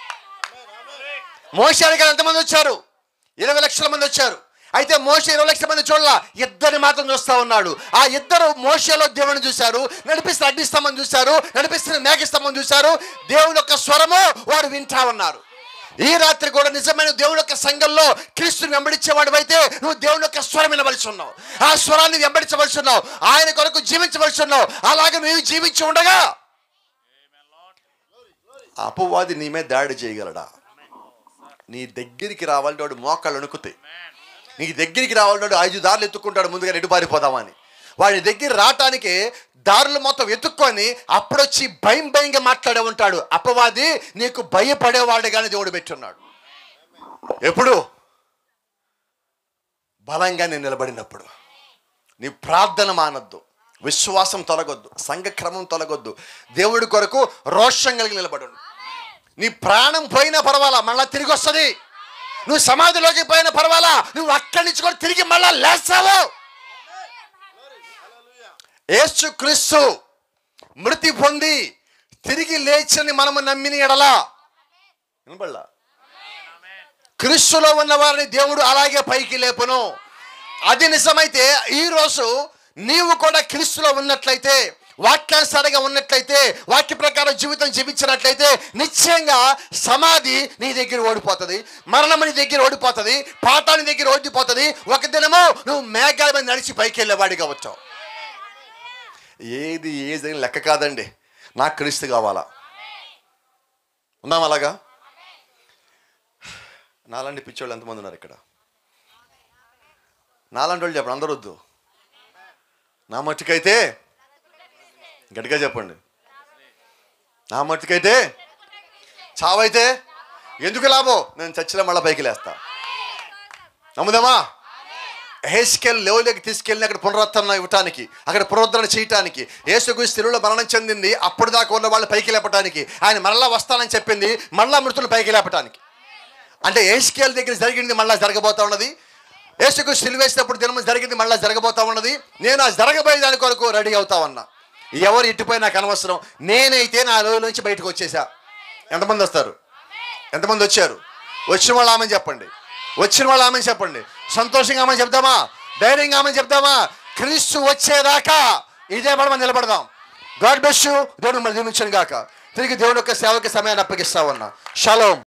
[SPEAKER 2] మోషేకి ఎంతమంది వచ్చారు? 20 లక్షల మంది వచ్చారు. అయితే మోషే 20 లక్షల మంది చూడాల, 2 మాత్రం చూస్తూ ఉన్నాడు. ఆ 2 మోషేలో దేవుని చూశారు, నడిపిస్తున్న అగ్నిస్తంభం చూశారు, నడిపిస్తున్న మేఘస్తంభం చూశారు. దేవుని యొక్క స్వరము వారు వింటా ఉన్నారు. ఈ రాత్రి కూడా నిజమైన దేవుని యొక్క సంఘంలో క్రీస్తుని వెంబడించేవాడు అయితే నువ్వు దేవుని యొక్క స్వరం వినవలసి ఉన్నావు. ఆ స్వరాన్ని వెంబడించవలసి ఉన్నావు. ఆయన కొరకు జీవించవలసి ఉన్నావు. అలాగే నువ్వు జీవించి ఉండగా అపవాది నీ మీద దాడి చేయగలడా? నీ దగ్గరికి రావాలంటే వాడు మోకాళ్ళు వణుకుతాయి. నీ దగ్గరికి రావాలంటే 5 దారులు ఎత్తుక్కుంటాడు ముందుగా, ఎటు పారిపోదామని. వాడి దగ్గర రావటానికి దారులు మొత్తం ఎత్తుక్కొని అప్పుడొచ్చి భయంగా మాట్లాడే ఉంటాడు. అపవాది నీకు భయపడేవాడుగానే దేవుడు పెట్టున్నాడు. ఎప్పుడు? బలంగా నేను నిలబడినప్పుడు. నీ ప్రార్థన మానొద్దు, విశ్వాసం తొలగొద్దు, సంఘక్రమం తొలగొద్దు. దేవుడి కొరకు రోషం కలిగి నిలబడు. నీ ప్రాణం పోయినా పర్వాలా, మళ్ళా తిరిగి వస్తుంది. నువ్వు సమాధిలోకి పోయినా పర్వాలా, నువ్వు అక్కడి నుంచి కూడా తిరిగి మళ్ళా లేస్తావు. యేసుక్రీస్తు మృతి పొంది తిరిగి లేచని మనము నమ్మిన ఎడలా వినబడలా, క్రీస్తులో ఉన్న వారిని దేవుడు అలాగే పైకి లేపును. అది నిజమైతే ఈరోజు నీవు కూడా క్రీస్తులో ఉన్నట్లయితే, వాక్యానుసారంగా ఉన్నట్లయితే, వాక్య ప్రకారం జీవితం జీవించినట్లయితే నిశ్చయంగా సమాధి నీ దగ్గర ఓడిపోతుంది, మరణం నీ దగ్గర ఓడిపోతుంది, పాతాళం నీ దగ్గర ఓడిపోతుంది. ఒక దినము నువ్వు మేఘాల మీద నడిచి పైకి వెళ్ళేవాడిగా వచ్చావు. ఏది లెక్క కాదండి. నాకు క్రీస్తు కావాలా, ఉన్నాం అలాగా. నాలాంటి పిచ్చోళ్ళు ఎంతమంది ఉన్నారు ఇక్కడ? నాలాంటి వాళ్ళు చెప్పండి, అందరూ వద్దు. నా మట్టుకైతే గట్టిగా చెప్పండి, నా మట్టుకైతే చావైతే ఎందుకు లాభం, నేను చచ్చిన మళ్ళీ పైకి లేస్తా. నమ్ముదామా? హెస్కేల్ లెవెల్లోకి తీసుకెళ్ళి అక్కడ పునరుద్ధరణ ఇవ్వటానికి, అక్కడ పునరుద్ధరణ చేయటానికి. యేసుక్రీస్తు శిలువలో మరణం చెందింది అప్పుడు దాకా ఉన్న వాళ్ళు పైకి లేపటానికి. ఆయన మరలా వస్తానని చెప్పింది మళ్ళా మృతులు పైకి లేపటానికి. అంటే హెస్కేల్ దగ్గర జరిగింది మళ్ళీ జరగబోతా ఉన్నది. యేసుక్రీస్తు సిలువ వేసినప్పుడు దినం జరిగింది మళ్ళీ జరగబోతా ఉన్నది. నేను ఆ జరగబోయే దాని కొరకు రెడీ అవుతా ఉన్నా. ఎవరు ఇటుపోయి నాకు అనవసరం. నేనైతే నా లోయ నుంచి బయటకు వచ్చేసా. ఎంతమంది వస్తారు? ఎంతమంది వచ్చారు? వచ్చిన వాళ్ళు ఆమెను చెప్పండి, వచ్చిన వాళ్ళు ఆమెను చెప్పండి. సంతోషంగా ఆమెను చెప్దామా? ధైర్యంగా ఆమెను చెప్దామా? క్రీస్తు వచ్చేదాకా ఇదే మనం నిలబడదాం. God bless you. దేవుడు మనం దీవించను గాక. తిరిగి దేవుని యొక్క సేవకి సమయాన్ని అప్పగిస్తా ఉన్నా. షలోమ్.